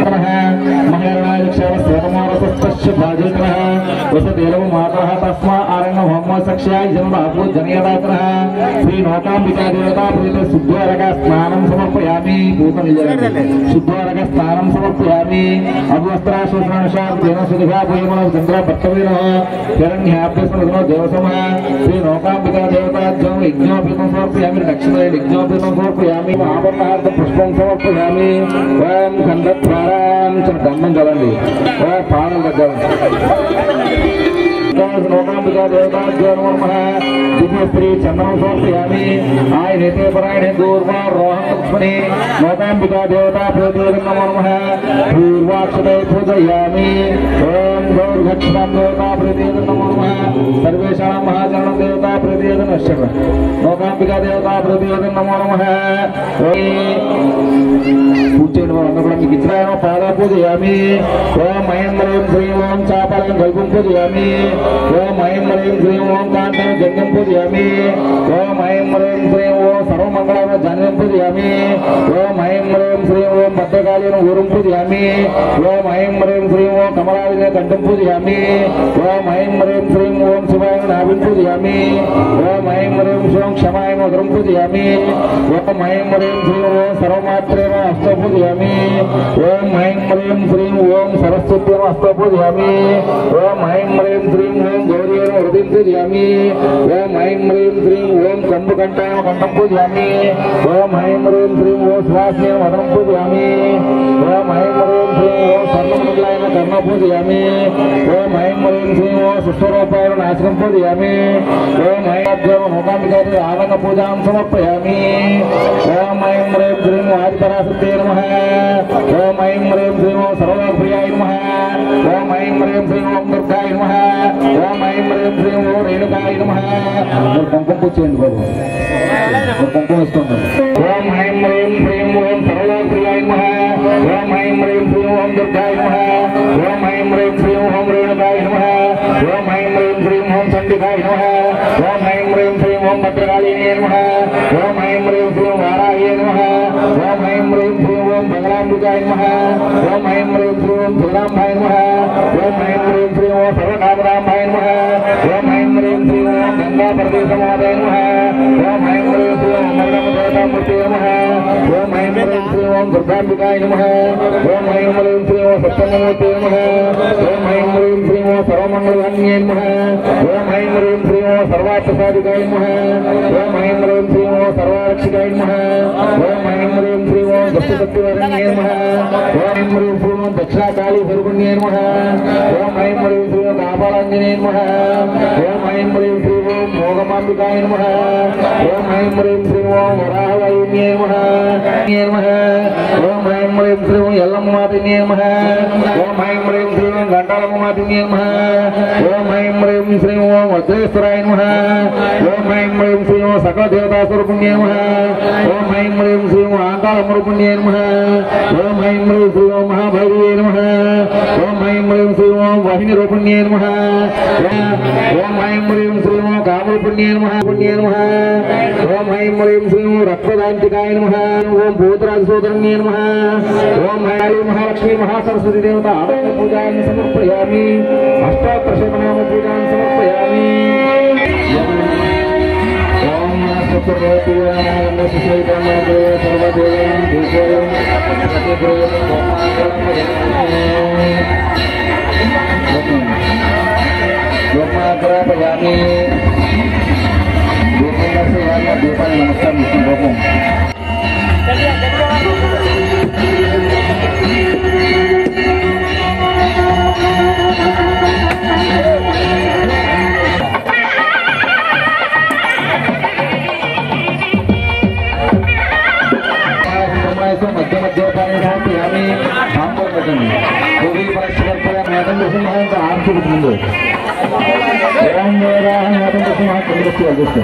వసదేవ మాతః తస్మా ఆరణ్య హోమ సక్ష్యాయ జన్మాభూ జనయదాతన శ్రీ నౌకాంబికా దేవతా ప్రతి శుద్ధ్వారక స్నానం సమర్పయామి శుద్ధ్వారక స్నానం సమర్పయామి अभवस्त्राशोषणानुसार सुधिका पूयमन चंद्र भक्तवीर हिरण्याभ्यस्मनो देवसमः श्री नौकांबिका देवताभ्यो यज्ञोपीतं समर्पयामि दक्षिणे यज्ञोपीतं समर्पयामि आभरणार्थ पुष्पं समर्पयामि ओम खंडद्वारां च दम्मं चलंడి ओम पाणं దగ్గర नौकांबिका देवताभ्यो नमः दिव्य श्री चंदनं समर्पयामि आय नेते परायणे दूर्वा रोहं लक्ष्मणे नौकांबिका देवताभ्यो नमः पूर्वाक्षते पूजयामि ओम गौर्घक्षतां देवताभ्यो नमः सर्वेषां महाजन देवताभ्यो नमः नौकांबिका देवताभ्यो नमः पूजन विग्रह पाद पूजयामि ओम ऐं ह्रीं श्रीं ओम चापलं गल्पं पूजयामि ओम ऐं ह्रीं श्रीं ओम कांतं जंगं पूजयामि ओम ऐं ह्रीं श्रीं ओम सर्वमंगलाय जन्मं पूजयामि ओम ऐं ह्रीं श्रीं ओम भद्रकालीन गुरुं पूजयामि ओम ऐं ह्रीं श्रीं ओम कमलालीन कंठं पूजयामि ओम ऐं ह्रीं श्रीं ओम शिवाय नाभिं पूजयामि ओम ऐं ह्रीं श्रीं क्षमाय मधुरं पूजयामि ओम ऐं ह्रीं श्रीं ओम सर्वमात्रेण हस्तं पूजयामि ओम ऐं ह्रीं श्रीं ओम सरस्वत्यं हस्तं पूजयामि ओम ऐं ह्रीं श्रीं ओम गौरीं हृदयं पूजयामि ओम ऐं ह्रीं श्रीं ओम कंबुकण्ठाय कंठं पूजयामि ओम ऐं ह्रीं श्रीं ओम सुवासिनेन वदनं पूजयामि ओम ऐं ह्रीं श्रीं ओम स्वर्णमण्डलायन कर्णं पूजयामि ओम ऐं ह्रीं श्रीं ओम सुस्वरूपाय नासिकं पूजयामि ओम ऐं नौकांबिका आनंद पूजां समर्पयामि ओम ऐं ह्रीं श्रीं आदिपराशक्ते नमः ओम ऐं ह्रीं श्रीं ओम सर्वप्रियाय नमः ओम ऐं ह्रीं श्रीं ओम दुर्गाय नमः ओम ऐं ह्रीं श्रीं ओम रेणुकाय नमः కుంకుమ పూచేయండి బాబు కుంకుమ ఇస్తుంది ఓం ఐం హ్రీం శ్రీం ఓం సర్వప్రియాయ నమః ఓం ఐం హ్రీం శ్రీం ఓం దుర్గాయ నమః ఓం ఐం హ్రీం శ్రీం ఓం రేణుకాయ నమః ఓం ఐం హ్రీం శ్రీం ఓం చండికాయ నమః ఓం ఐం హ్రీం శ్రీం ఓం భద్రకాళినే నమః ఓం ఐం హ్రీం శ్రీం వారాహ్యే నమః ఓం ఐం హ్రీం శ్రీం ఓం మంగళాంబికాయ నమః ఓం ఐం హ్రీం శ్రీం ఓం దుర్గాంబాయ నమః ఓం ఐం హ్రీం శ్రీం ఓం సర్వకామరాంబాయ నమః ఓం ఐం హ్రీం శ్రీం ఓం గంగా పరదేశమాదాయ నమః ఓం ఐం హ్రీం శ్రీం ఓం మంగళమూర్తే నమః ఓం ఐం హ్రీం శ్రీం ఓం దుర్గాంబికాయ నమః ఓం ఐం హ్రీం శ్రీం ఓం సత్యమూర్తే నమః ఓం ఐం హ్రీం శ్రీం ఓం సర్వమంగళాన్యే నమః ఓం ఐం హ్రీం శ్రీం ఓం సర్వార్థసాధికాయ నమః ఓం ఐం హ్రీం శ్రీం ఓం సర్వరక్షకాయ నమః ఓం ఐం హ్రీం శ్రీం ఓం దక్షసత్యవరణ్యే నమః ఓం ఐం హ్రీం శ్రీం ఓం దక్షిణాకాళీ స్వరూపిణ్యే నమః ఓం ఐం హ్రీం శ్రీం ఓం కాపాలాంజనే నమః ఓం ఐం హ్రీం శ్రీం ఓం మోగమాంబికాయ నమః ఓం ఐం హ్రీం శ్రీం ఓం వరాహవాయున్యే నమః ఓం ఐం హ్రీం శ్రీం ఓం ఎల్లమ్మమాతిన్యే నమః ఓం ఐం హ్రీం శ్రీం ఓం గంటాలమ్మమాతిన్యే నమః ఓం ఐం హ్రీం శ్రీం ఓం వజ్రేశ్వరాయ నమః ఓం ఐం హ్రీం శ్రీం ఓం సకల దేవతా స్వరూపిణ్యే నమః ఓం ఐం హ్రీం శ్రీం ఓం ఆకాళమరూపిణ్యే నమః ఓం ఐం హ్రీం శ్రీం ఓం మహాభైరవే నమః ఓం ఐం హ్రీం శ్రీం ఓం వాహిని రూపిణ్యే నమః ఓం ఐం హ్రీం శ్రీం ఓం కామరూపిణ్యే నమః పుణ్యే నమః ఓం ఐం హ్రీం శ్రీం ఓం రక్తదాంతికాయ నమః ఓం భూతరాజ సోదరుణ్యే నమః ఓం ఐం మహాలక్ష్మీ మహాసరస్వతి దేవత ఆనంద పూజాం సమర్పయామి అష్టాక్షర శతనామ పూజాం సమర్పయామి ఓం సత్యదేవాయ నమః సర్వదేవాయ దేవాయ లోకాగ్రహయామి లోకనస్య దీపాన్ని నమస్కారం లోకం మధ్య మధ్యోపాన్ని సమర్పయామి ఆంబోళన పెట్టండి భూమి పరీక్ష మేతం కోసం ఆర్చుకు ముందు ఓం వేదాహ మేతం కోసం చూస్తే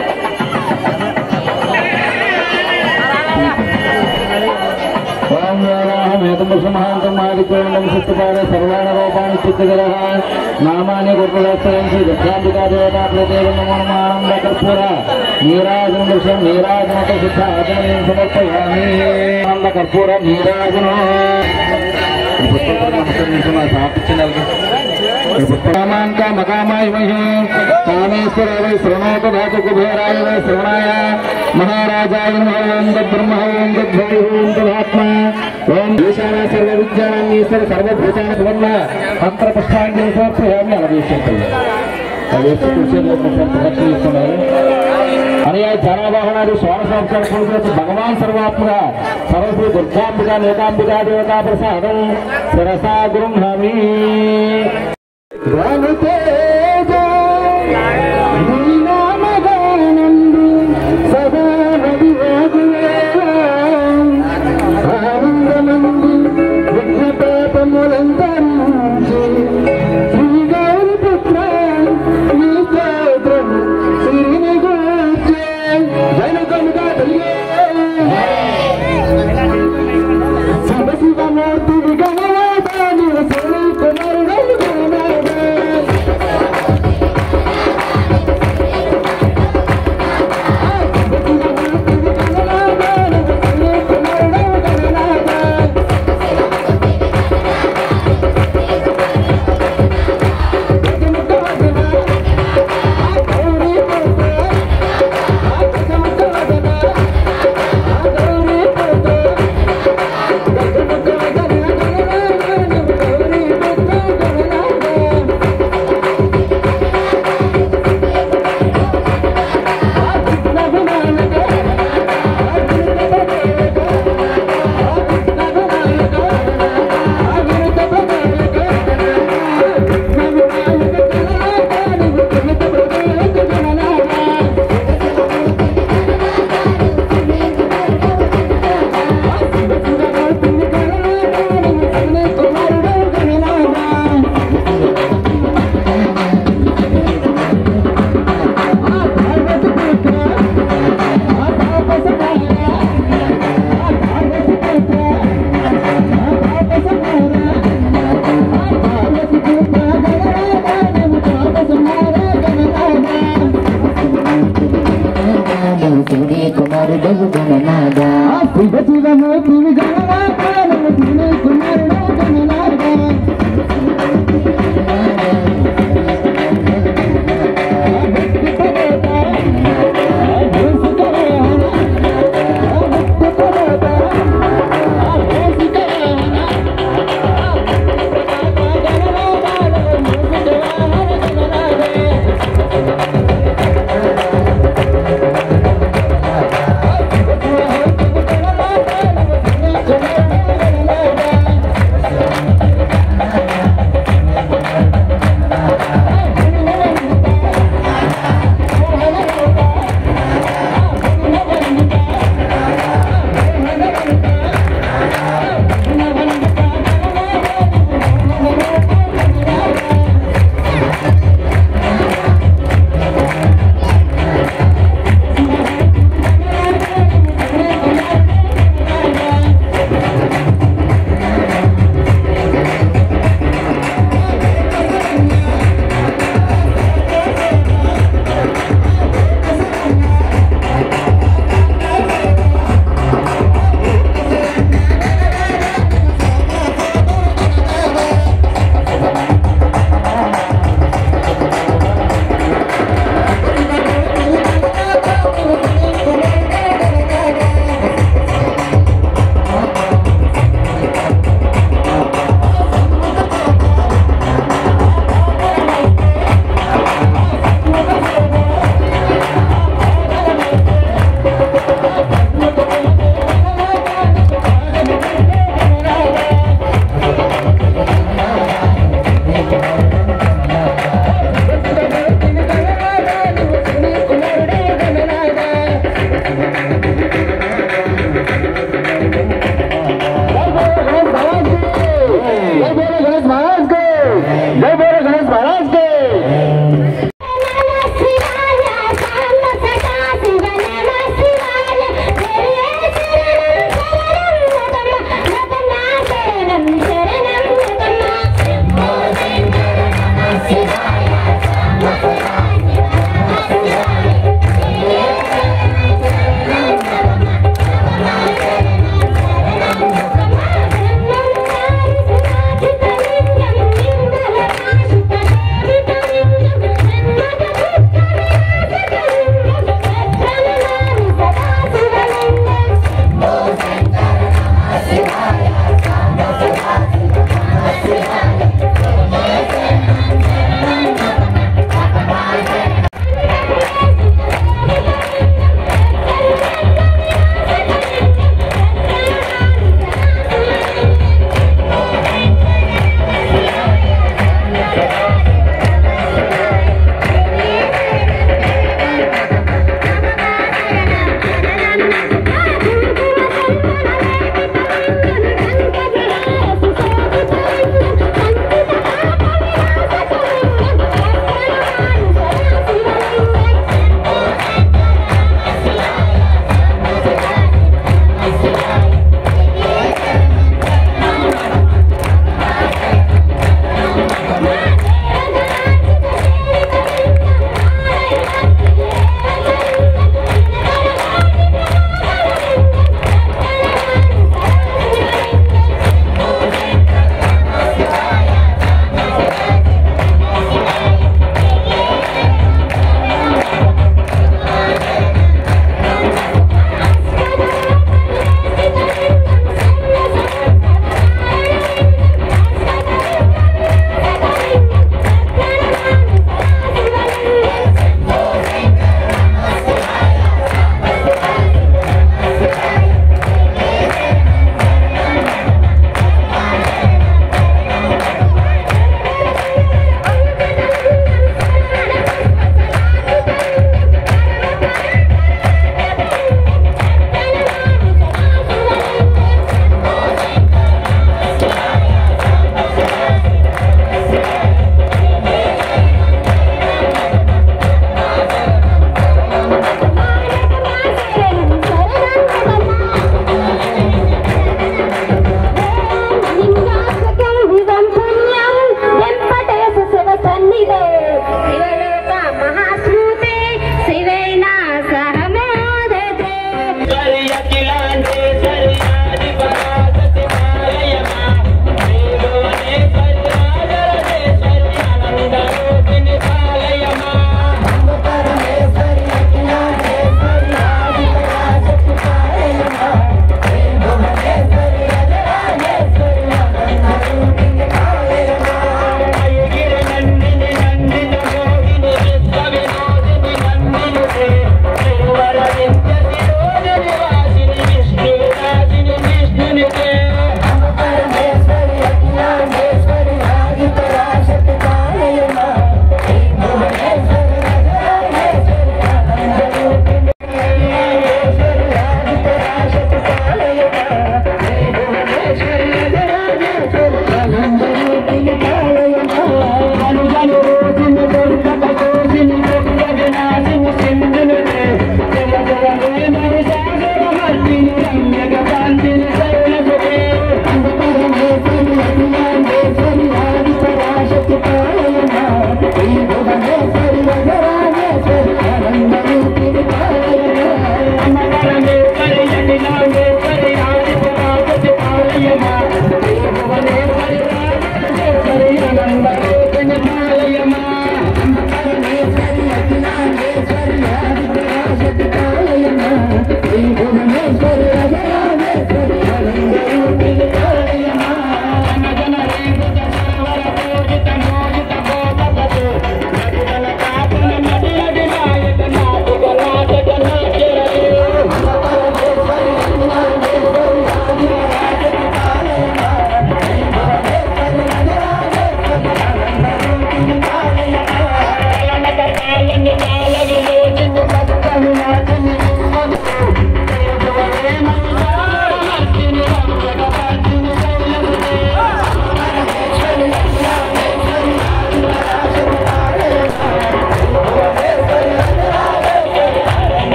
ఓం వేదాహ మేతం కోసం మహాంతం సత్యపాద సర్వాణ రూపాన్ని చిత్తగల నామాన్ని గుర్తులేస్తాం శ్రీ దక్షాంబికా దేవతా ప్రత్యేక ఆనంద కర్పూర నీరాజన దృశ్యం నీరాజనతో సిద్ధ ఆచరణ సమర్పయామి ఆనంద కర్పూర నీరాజన సాపించిన कामांका मकामाय महे कामेश्वर वै श्रवणोत धातु कुबेराय वै श्रवणाय महाराजाय नमः ओम ब्रह्म ओम द्वै ओम तदात्मा ओम ईशाना सर्व विद्यानां ईश्वर सर्वभूतानि सुवर्ण मंत्र पुष्पांजलि समर्पयामि अलवेशंकल्य अलवेश कुर्सीలో ప్రదక్షిణ చేస్తున్నారు అనయా జనవాహనాలు స్వామి సంవత్సరాలు భగవాన్ సర్వాత్మగా సర్వశ్రీ దుర్గాంబిక నేతాంబికా దేవతా ప్రసాదం శిరసా గృహామి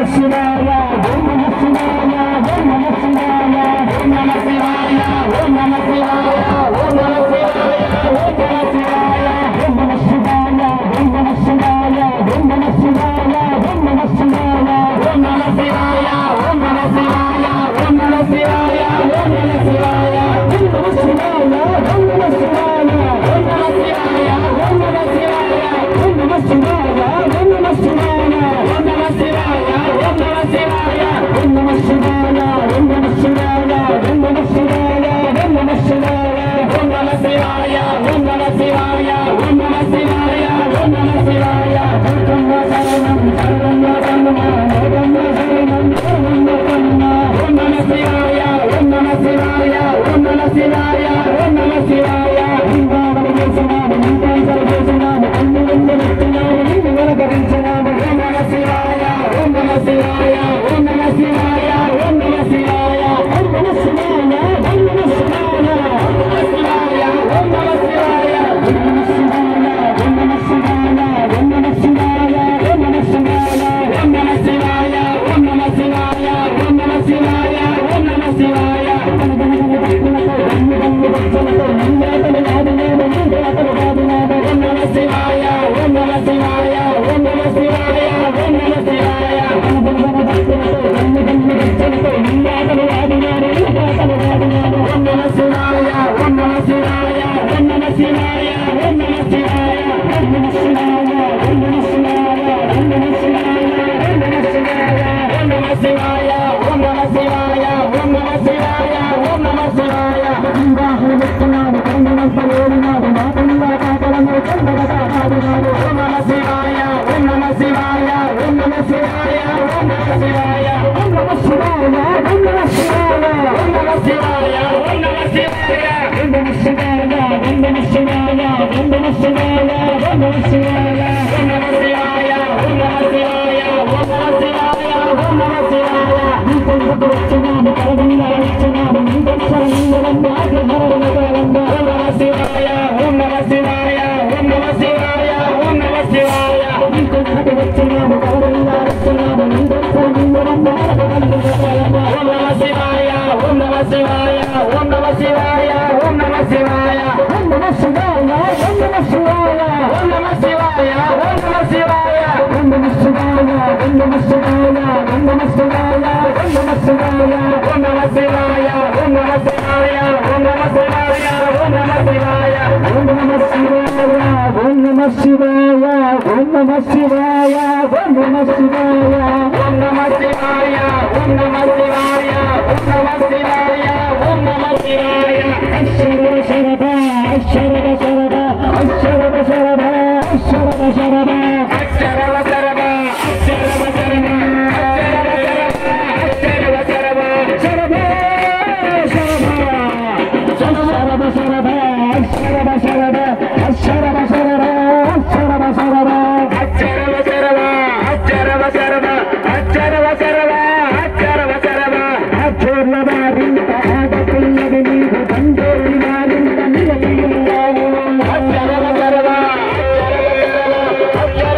Sarva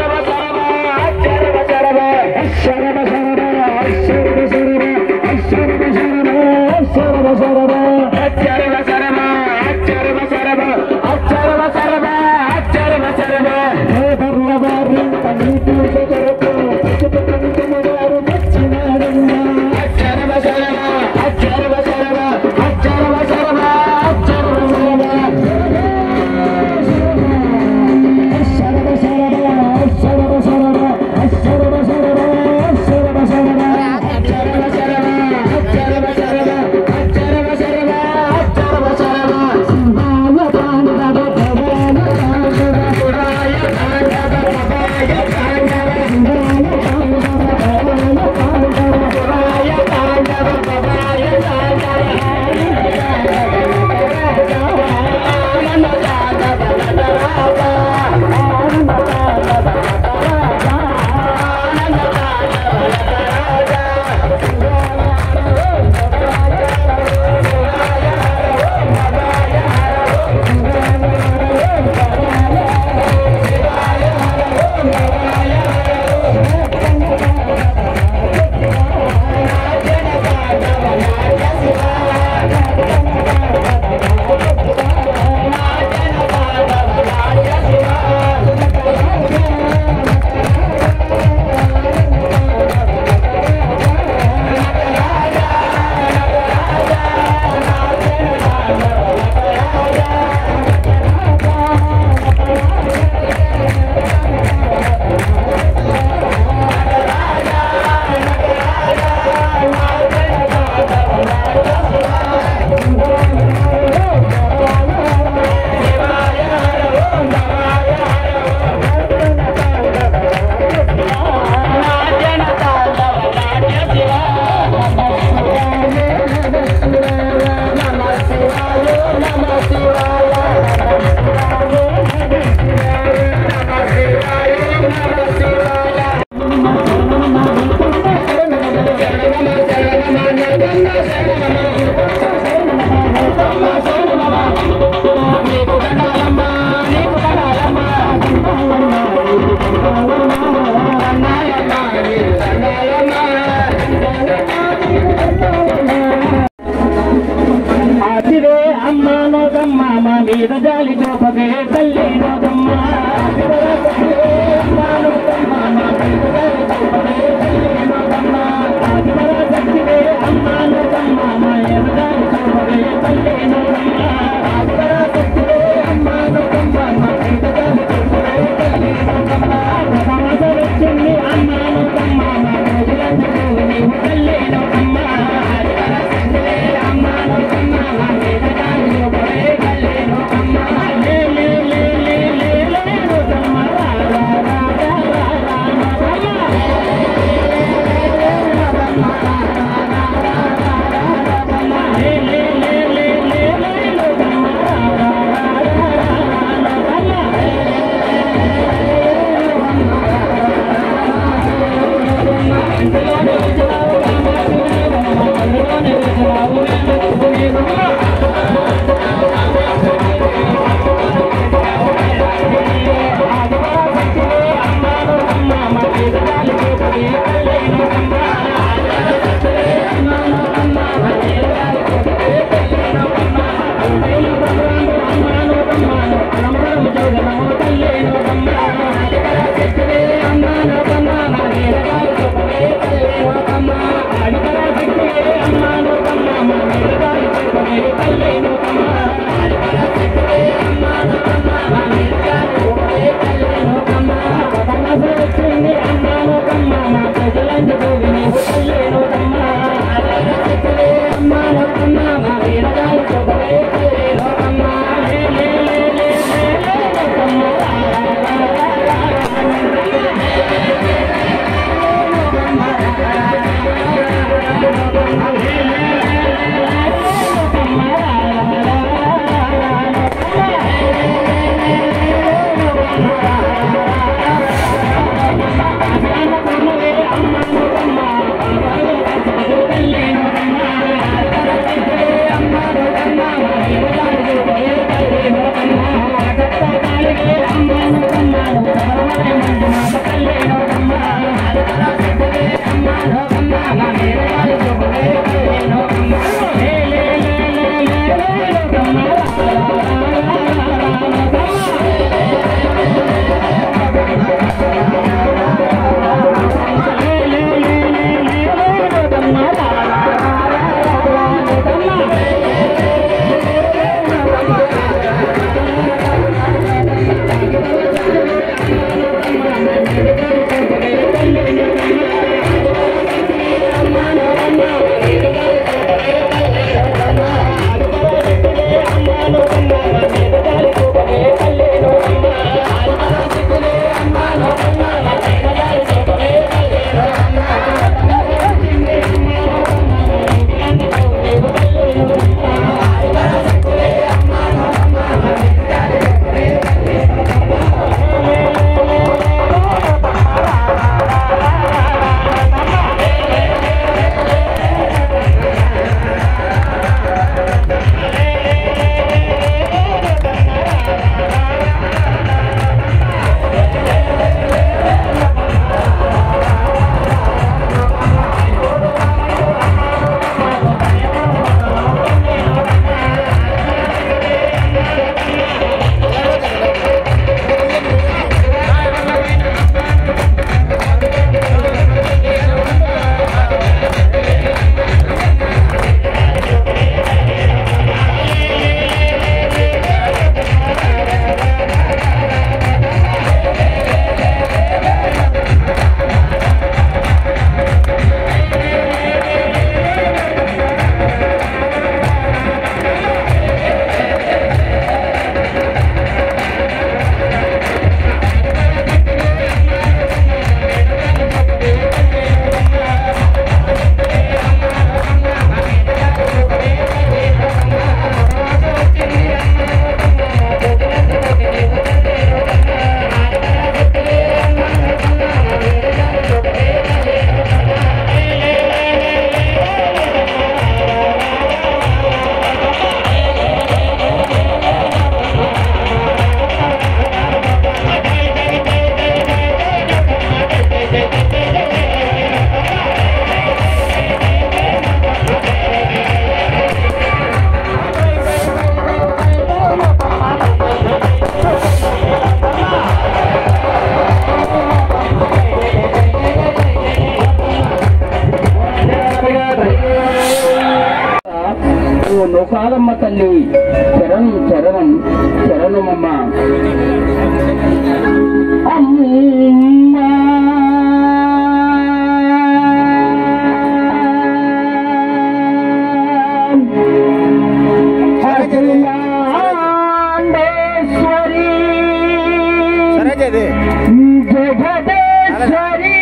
అది
జగదేశ్వరి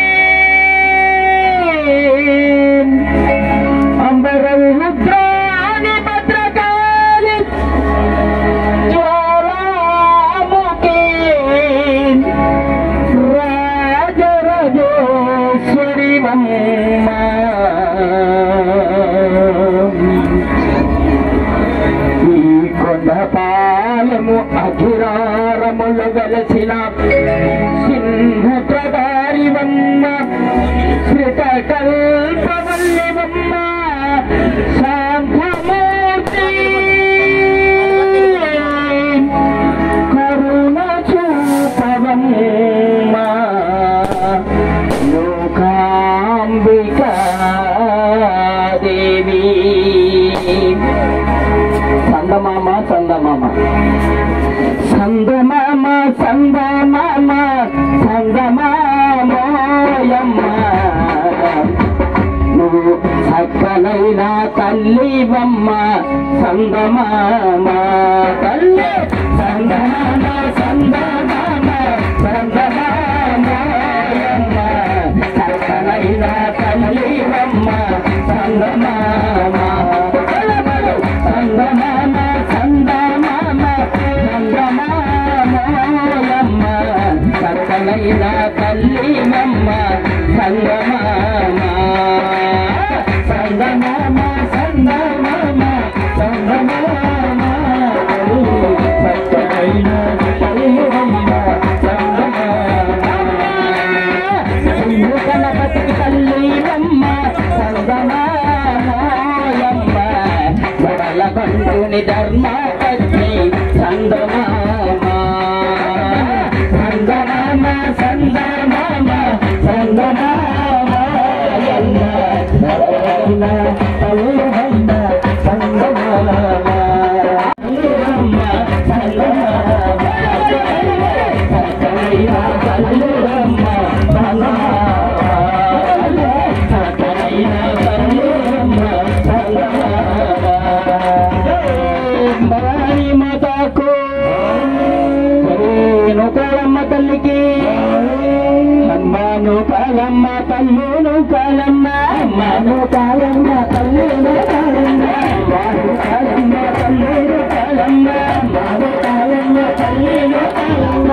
అంబరరుద్రాని భద్రకాళి జ్వాలాముఖి రాజరాజేశ్వరి మమ్మ ఈ కొండపాలము అఖిరారములు వెలసిన సింహప్రదారివమ్మ శ్రితకల్పవల్లివమ్మ శాంతమూర్తి కరుణ చూపవమ్మ లోకాంబికా దేవి సందమామ సందమామ సందమామ సందమామ సందమామోయమ్మ నువ్వు చక్కనైన తల్లివమ్మ సందమామ తల్లి సందమామ సందమామ సందమామోయమ్మ చక్కనైన తల్లివమ్మ సందమామ సందమామ సందమామ సందమామోయమ్మ చక్కనైన తల్లివమ్మ సందమామ సందమామ సందమామ సందమామ చక్కనైన తల్లివమ్మ సందమామ గణపతికి తల్లివమ్మ సందమామోయమ్మ బంధుని ధర్మపత్ని సందమామ సందమామ సందమామ సందమామోయమ్మ తల్లివమ్మ సందమామ తల్లివమ్మ సందమామ తల్లివమ్మ తల్లివమ్మ భవానీ మాతాకు నూకాలమ్మ తల్లికి హనుమాను కాలమ్మ తల్లును కాలమ్మ అమ్మను కాలమ్మ తల్లును కాలమ్మ అమ్మను కాలమ్మ తల్లును కాలమ్మ అమ్మను కాలమ్మ తల్లును కాలమ్మ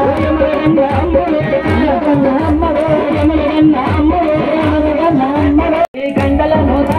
గంగల మోత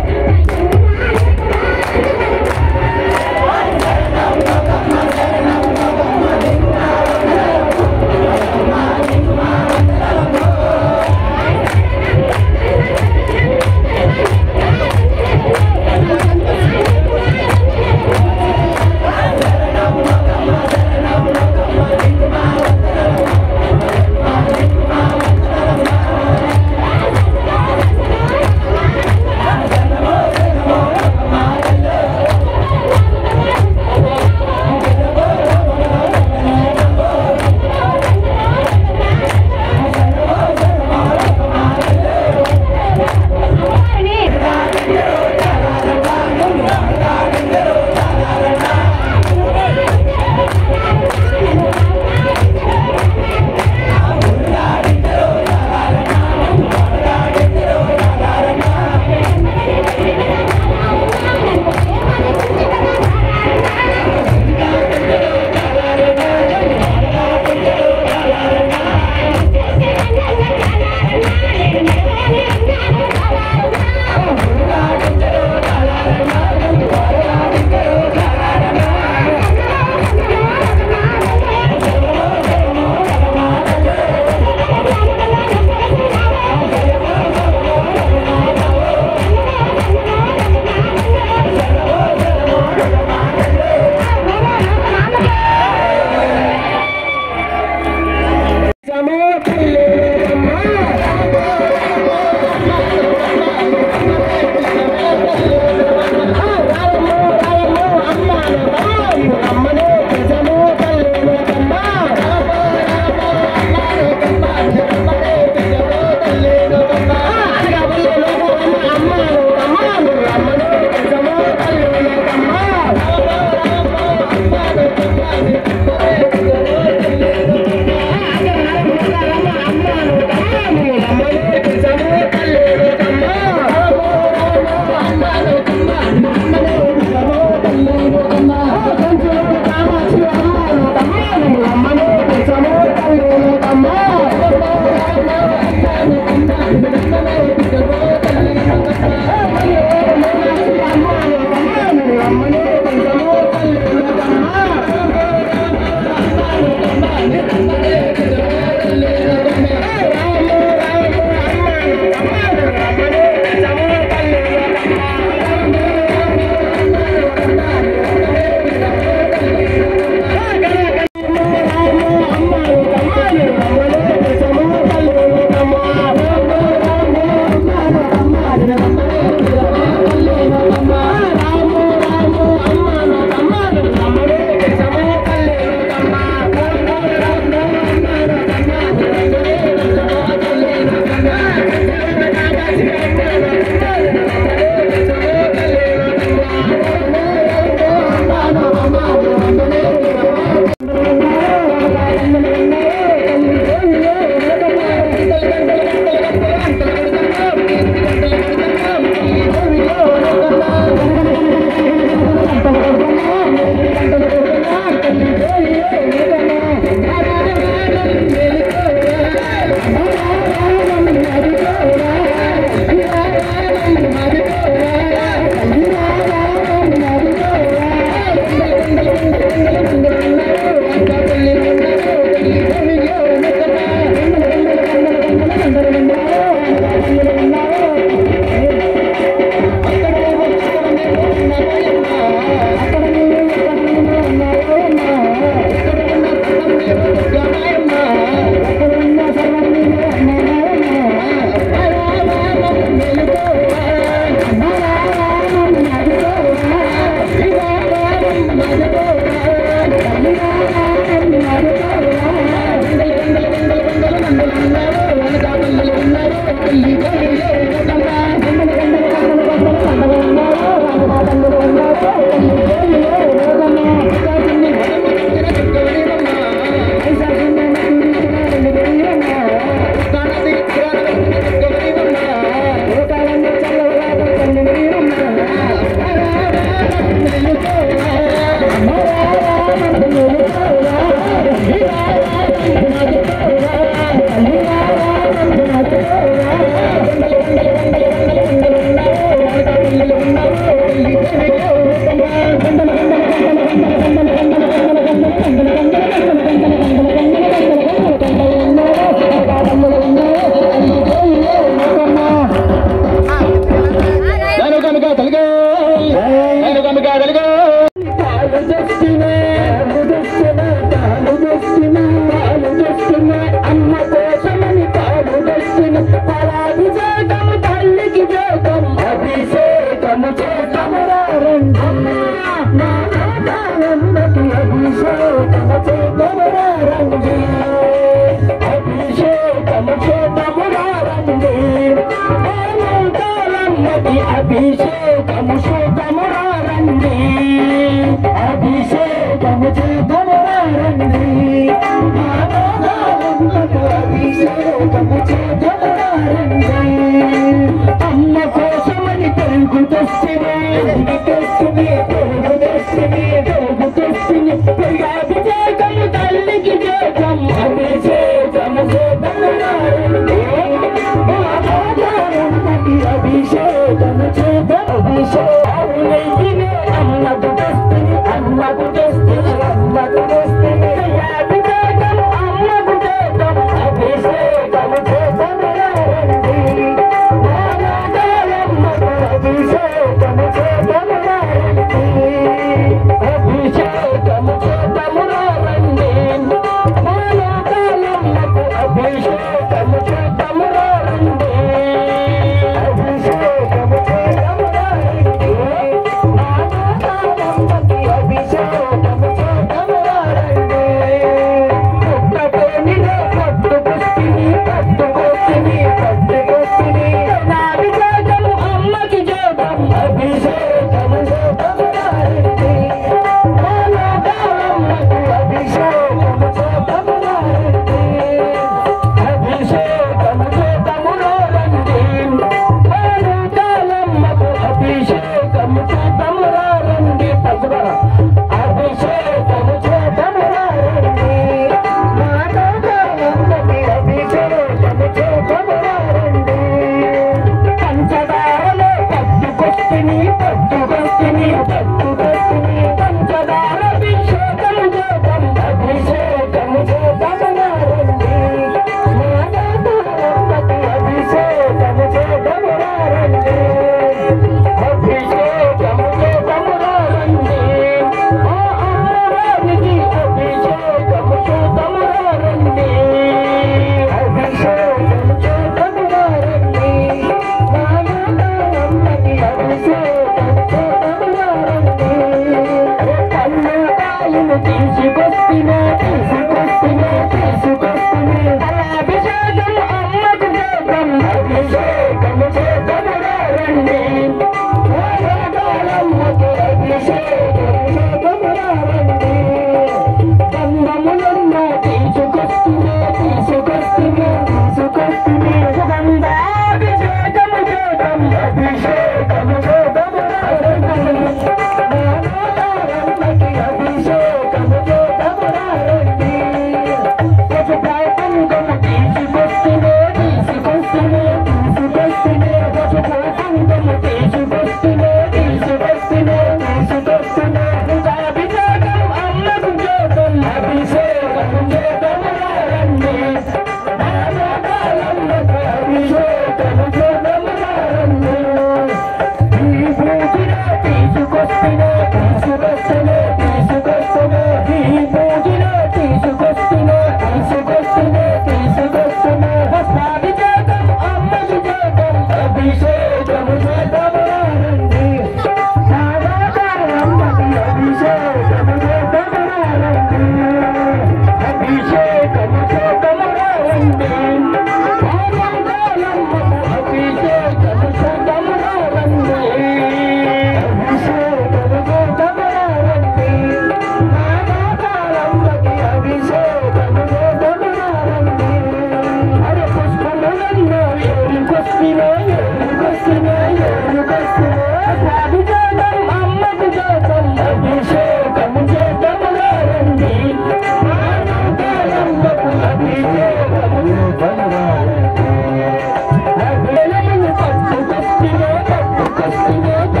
Thank you.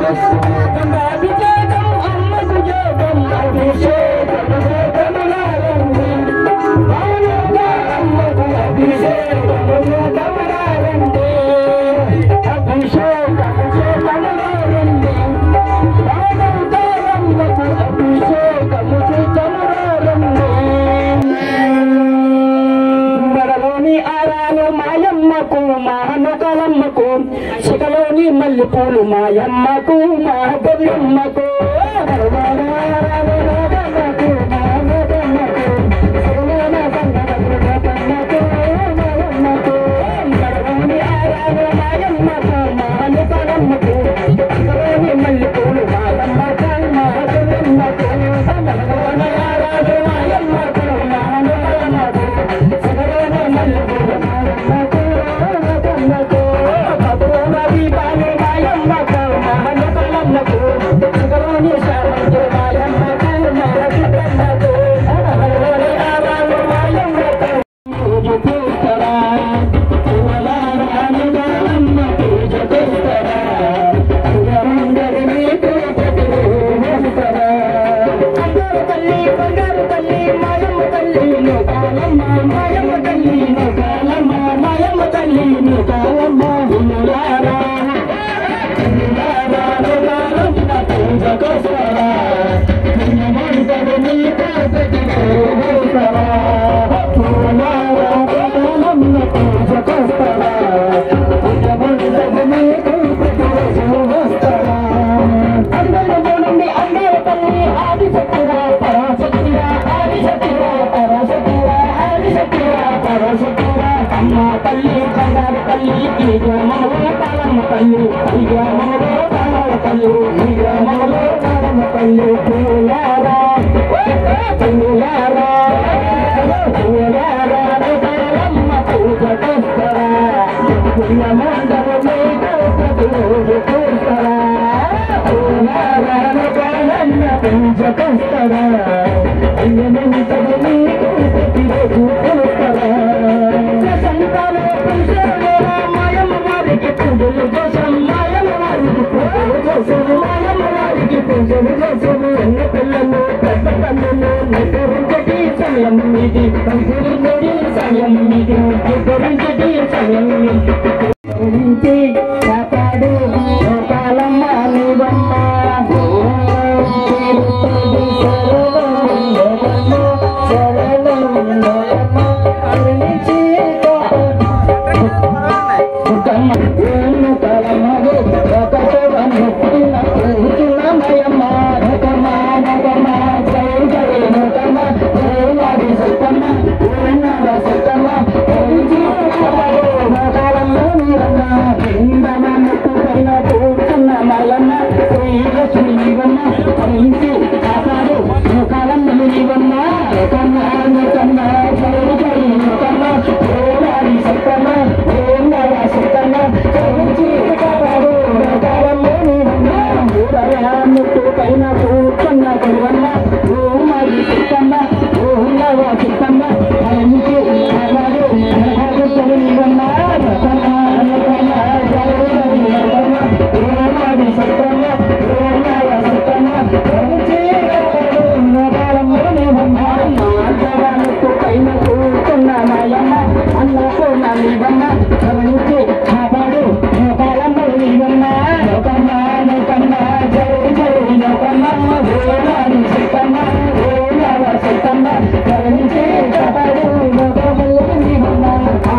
శిఖలోని మల్లెపూలు మాయమ్మకు మా గొల్లమ్మకు మల్లెపూలు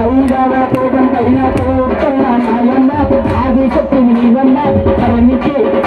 ఆదిశక్తి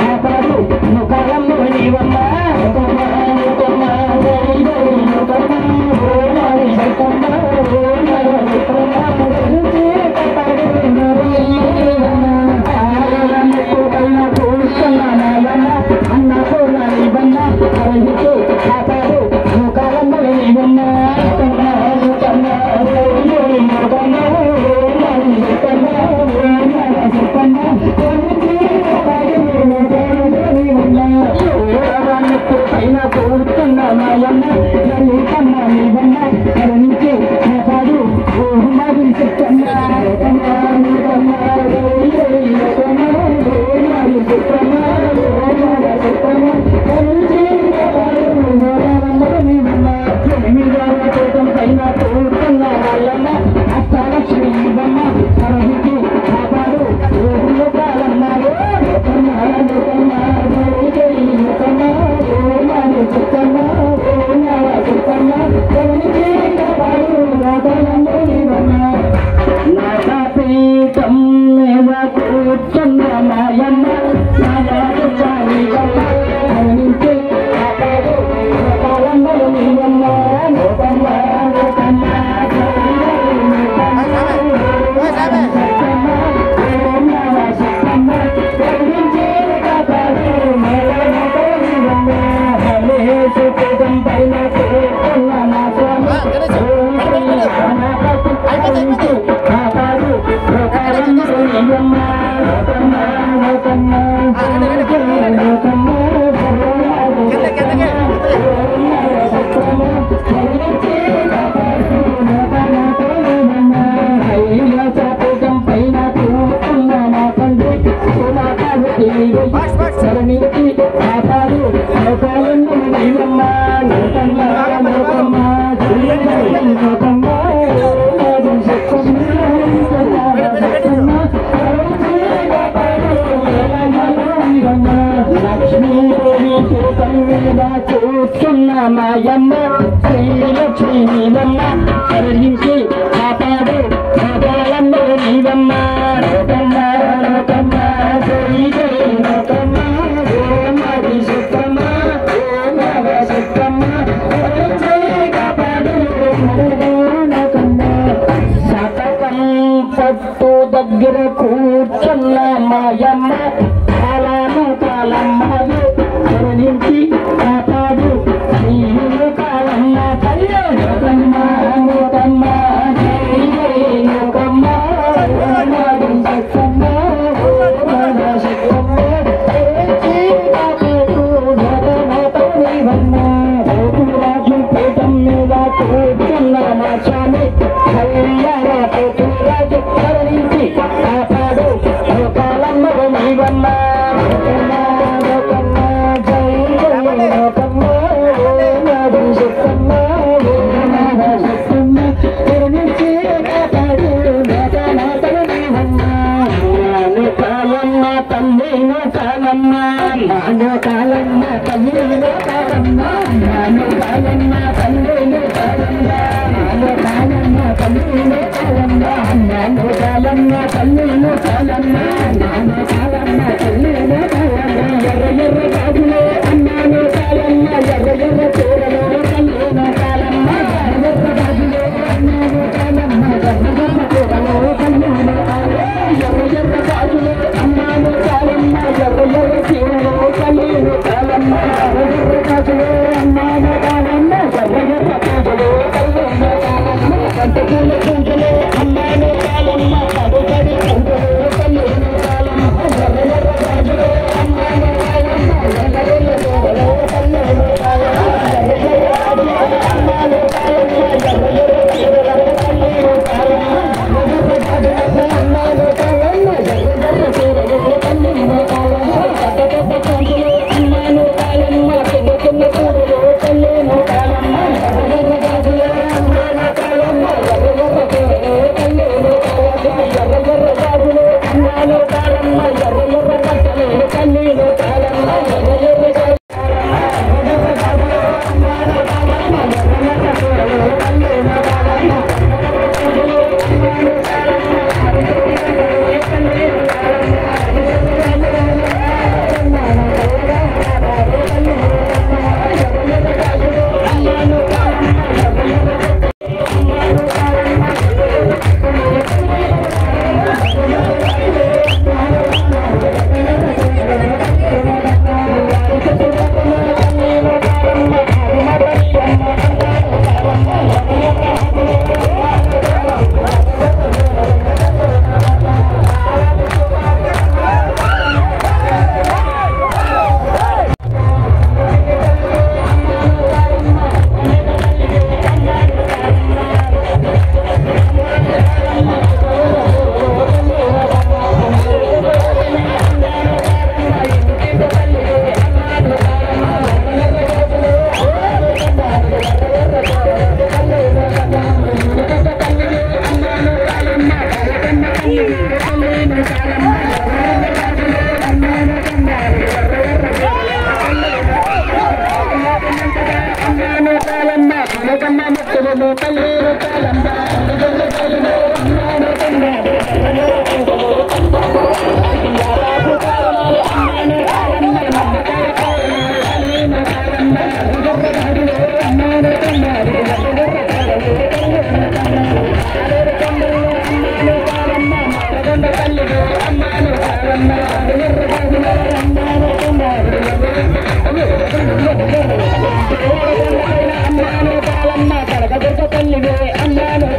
శరణించి కాపాడు లోకాలను నీవమ్మ లోకమ్మ లోకమ్మ లోకమ్మ లక్ష్మీదేవి తిరుపతి మీద కూర్చున్న మాయమ్మ శ్రీలక్ష్మీ నీవమ్మ కరుణించి కాపాడు లోకాలమ్మ నీవమ్మ లోకమ్మ లోకమ్మ జై జై లోకమ్మ ఓం ఆది సుత్తమ్మ ఓం నవ సుత్తమ్మ కాపాడు లోకమ్మ శతకం పట్టు దగ్గర కూర్చున్న మాయమ్మ కాలము కాలమ్మలు కరుణించి కాపాడు నీవు కాలమ్మ తల్లి లోకమ్మ లోకమ్మ జై జై లోకమ్మ ఓం సత్తమ్మ ఓం సత్తమ్మ రాజు పీఠం మీద కూర్చున్న మా స్వామి కళ్యాణ రాజు కరుణించి కాపాడు లోకాలమ్మ నీవమ్మ లోకమ్మ జై జై లోకమ్మ ఓం ఆది సుత్తమ్మ ఓం నవ సుత్తమ్మ కరుణించి కాపాడు లోకాలమ్మ నీవమ్మ కాలమ్మ తల్లి కాలమ్మ నాను కాలమ్మ తల్లి కాలమ్మ నాను కాలమ్మ తల్లి కాలమ్మ నాను కాలమ్మ తల్లి కాలమ్మ నాను కాలమ్మ తల్లి కాలమ్మ నాను కాలమ్మ తల్లి కాలమ్మ ఎర్ర ఎర్ర గాజులే అన్నాను కాలమ్మ ఎర్ర ఎర్ర చీరలో కల్లేను కాలమ్మ ఎర్ర గాజులే అన్నాను కాలమ్మ ఎర్ర ఎర్ర చీరలో కల్లేను ఎర్ర ఎర్ర గాజులే అన్నాను కాలమ్మ ఎర్ర ఎర్ర చీరలో కల్లేను కాలమ్మ ఎర్ర గాజులే అన్నాను కాలమ్మ ఎర్ర ఎర్ర పూజలో కల్లేను కాలమ్మ కంట పూల పూజలే అన్నాను కాలమ్మ కడుగడి పూజలో కల్లేను కాలమ్మ ఎర్ర ఎర్ర గాజులే అన్నాను కాలమ్మ ఎర్ర ఎర్ర పూజలో కల్లేను కాలమ్మ ఎర్ర ఎర్ర గాజులే అన్నాను కాలమ్మ ఎర్ర ఎర్ర చీరలో కల్లేను కాలమ్మ ఎర్ర గాజులే అన్నాను కాలమ్మ ఎర్ర ఎర్ర చీరలో కల్లేను కాలమ్మ పెద్ద పెద్ద పూజలే అన్నాను కాలమ్మ చిన్న చిన్న పూజలో కల్లేను కాలమ్మ ఎర్ర ఎర్ర గాజులే అన్నాను కాలమ్మ ఎర్ర ఎర్ర చీరలో కల్లేను కాలమ్మ ఎర్ర ఎర్ర గాజులే అన్నాను కాలమ్మ ఎర్ర ఎర్ర బట్టలు కల్లేను కాలమ్మ ఎర్ర ఎర్ర అమ్మాను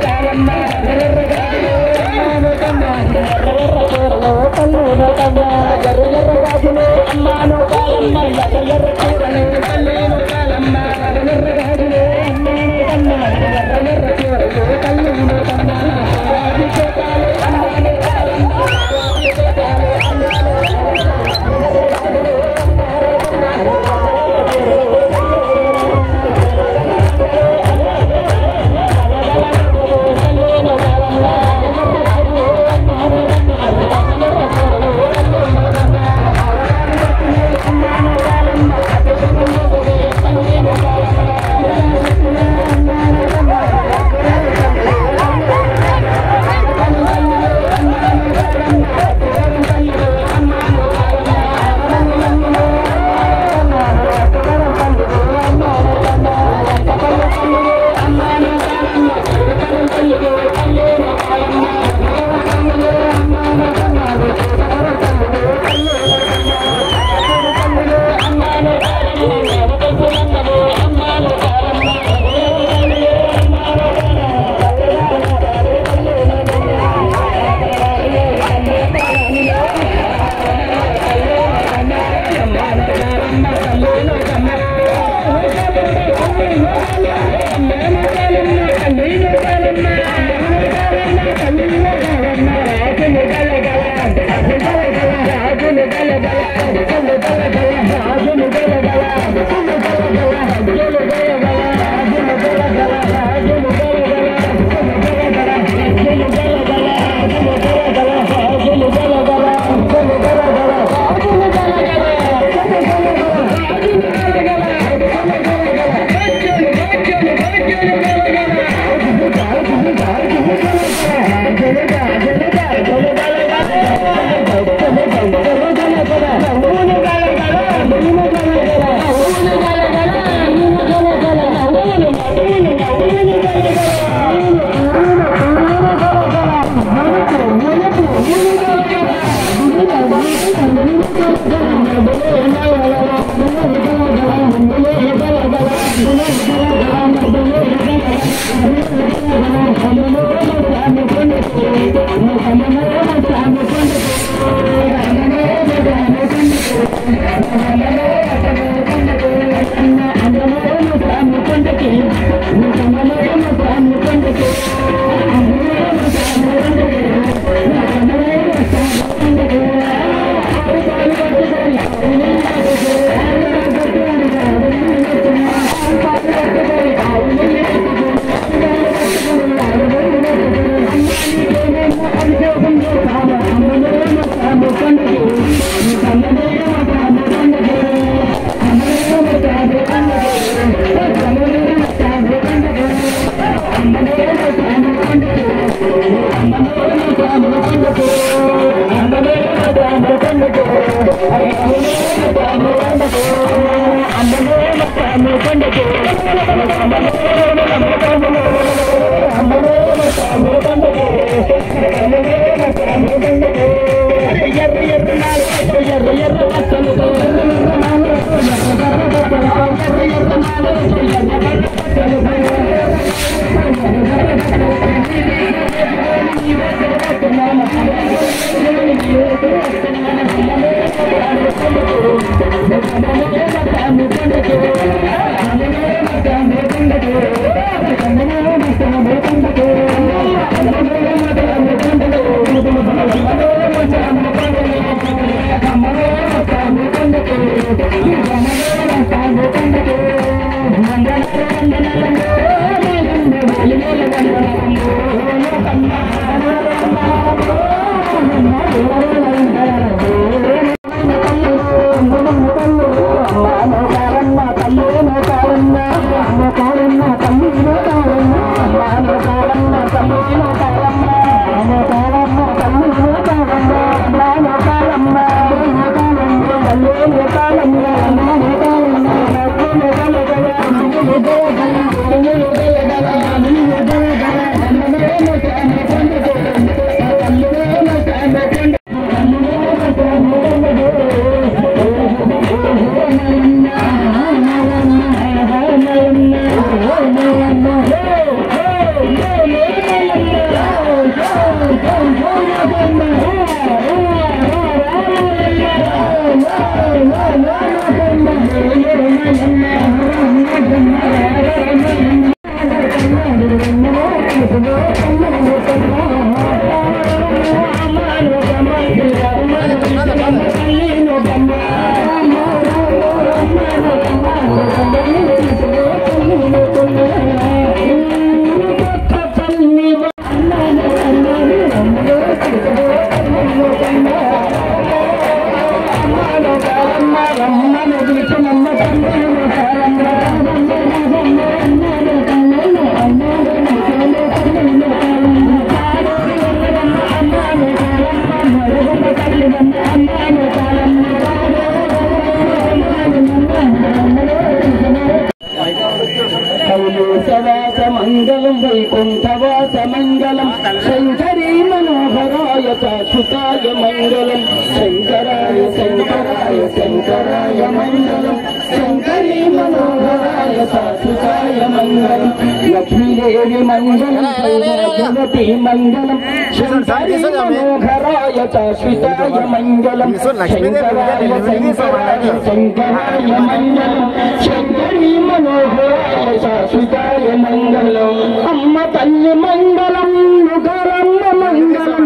మంగళం వైకుంఠవాస మంగళం శంకరీ మనోహరాయ శాశ్వతాయ మంగళం శంకరాయ శంకరాయ శంకరాయ మంగళం శంకరీ మనోహరాయ శాశ్వతాయ మంగళం లక్ష్మీదేవి మంగళం సౌభాగ్యవతి మంగళం శంకరీ మనోహరాయ శాశ్వతాయ మంగళం శంకరాయ శంకరాయ శంకరాయ మంగళం శంకరీ మనోహరాయ శాశ్వతాయ మంగళం అమ్మ తల్లి మంగళం యుగరమ్మ మంగళం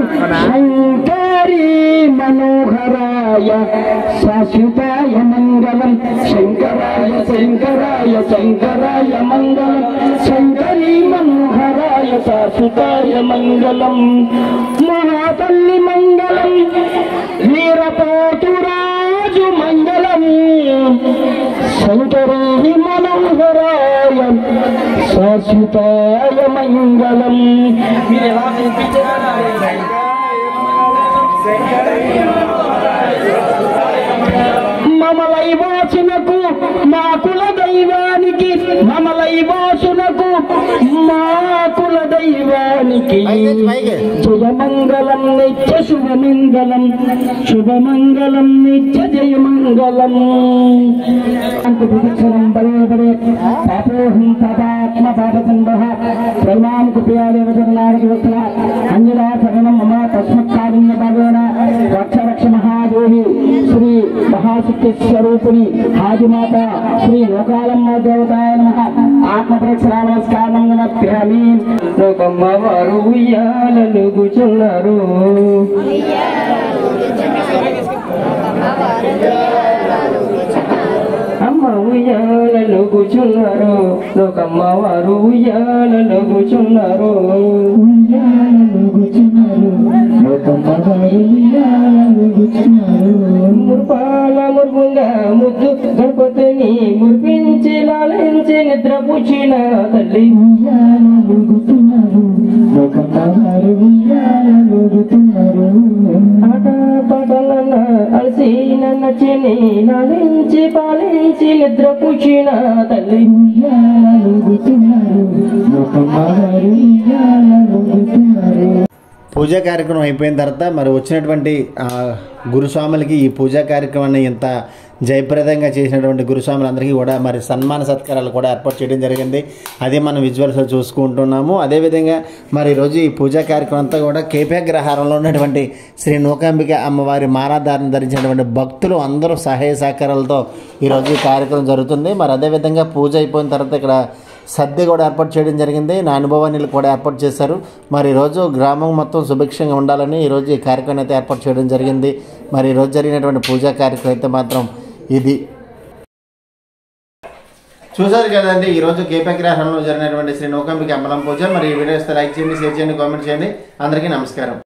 శంకరీ మనోహరాయ శాశ్వతాయ మంగళం శంకరాయ శంకరాయ శంకరాయ మంగళం శంకరీ మనోహరాయ శాశ్వతాయ మంగళం మహాతల్లి మంగళం వీరపోతురాజు మంగళం శంకరీ మనోహరాయ శాశ్వతాయ మంగళం. మీరు ఎలా మమలైవాసునకు మా కుల దైవానికి మమలైవాసునకు మా కుల దైవానికి మంగళానికి జయమంగళం నిత్య శుభమంగళం శుభమంగళం నిత్య జయమంగళం ప్రదక్షిణం పదే పదే పాపోహం పాపాత్మ పాపచంద్ర ప్రేమాం కృపయాదేవతనాగవత్స అంజలా శరణం మమ తస్మత్కారుణ్య భావేన రక్ష రక్ష మహాదేవి శ్రీ మహాశక్తి స్వరూపిణి హాజిమాత శ్రీ లోకాలమ్మ దేవతాయ నమః ఆత్మ ప్రదక్షిణ నమస్కారం నమస్కారామి. లోకమ్మ వారు ఉయ్యాలలు కూర్చున్నారు అమ్మ ఉయ్యాలలో కూర్చున్నారు లోకమ్మ వారు ఉయ్యాలలో కూర్చున్నారు ముర్పాల ముర్గుంగా ముద్దు గణపతిని మురిపించి లాలించి నిద్ర పూచిన తల్లి ఆట పాటలన్న అలసి నచ్చని లాలించి పాలించి నిద్ర పూచిన తల్లి
పూజా కార్యక్రమం అయిపోయిన తర్వాత మరి వచ్చినటువంటి గురుస్వాములకి ఈ పూజా కార్యక్రమాన్ని ఇంత జయప్రదంగా చేసినటువంటి గురుస్వాములందరికీ కూడా మరి సన్మాన సత్కారాలు కూడా ఏర్పాటు చేయడం జరిగింది. అదే మనం విజువల్స్లో చూసుకుంటున్నాము. అదేవిధంగా మరి ఈరోజు ఈ పూజా కార్యక్రమం అంతా కూడా కేపీ అగ్రహారంలో ఉన్నటువంటి శ్రీ నూకాంబిక అమ్మవారి మాలాధారణ ధరించినటువంటి భక్తులు అందరూ సహాయ సహకారాలతో ఈరోజు ఈ కార్యక్రమం జరుగుతుంది. మరి అదేవిధంగా పూజ అయిపోయిన తర్వాత ఇక్కడ సద్య కూడా ఏర్పాటు చేయడం జరిగింది. నా అనుభవాన్ని కూడా ఏర్పాటు చేశారు. మరి ఈరోజు గ్రామం మొత్తం సుభిక్షంగా ఉండాలని ఈరోజు ఈ కార్యక్రమం అయితే ఏర్పాటు చేయడం జరిగింది. మరి ఈరోజు జరిగినటువంటి పూజా కార్యక్రమం అయితే మాత్రం ఇది చూసారు కదండి. ఈరోజు కేపీ అగ్రహారంలో జరిగినటువంటి శ్రీ నూకాంబిక అమ్మలం పూజ. మరి ఈ వీడియో ఇస్తే లైక్ చేయండి, షేర్ చేయండి, కామెంట్ చేయండి. అందరికీ నమస్కారం.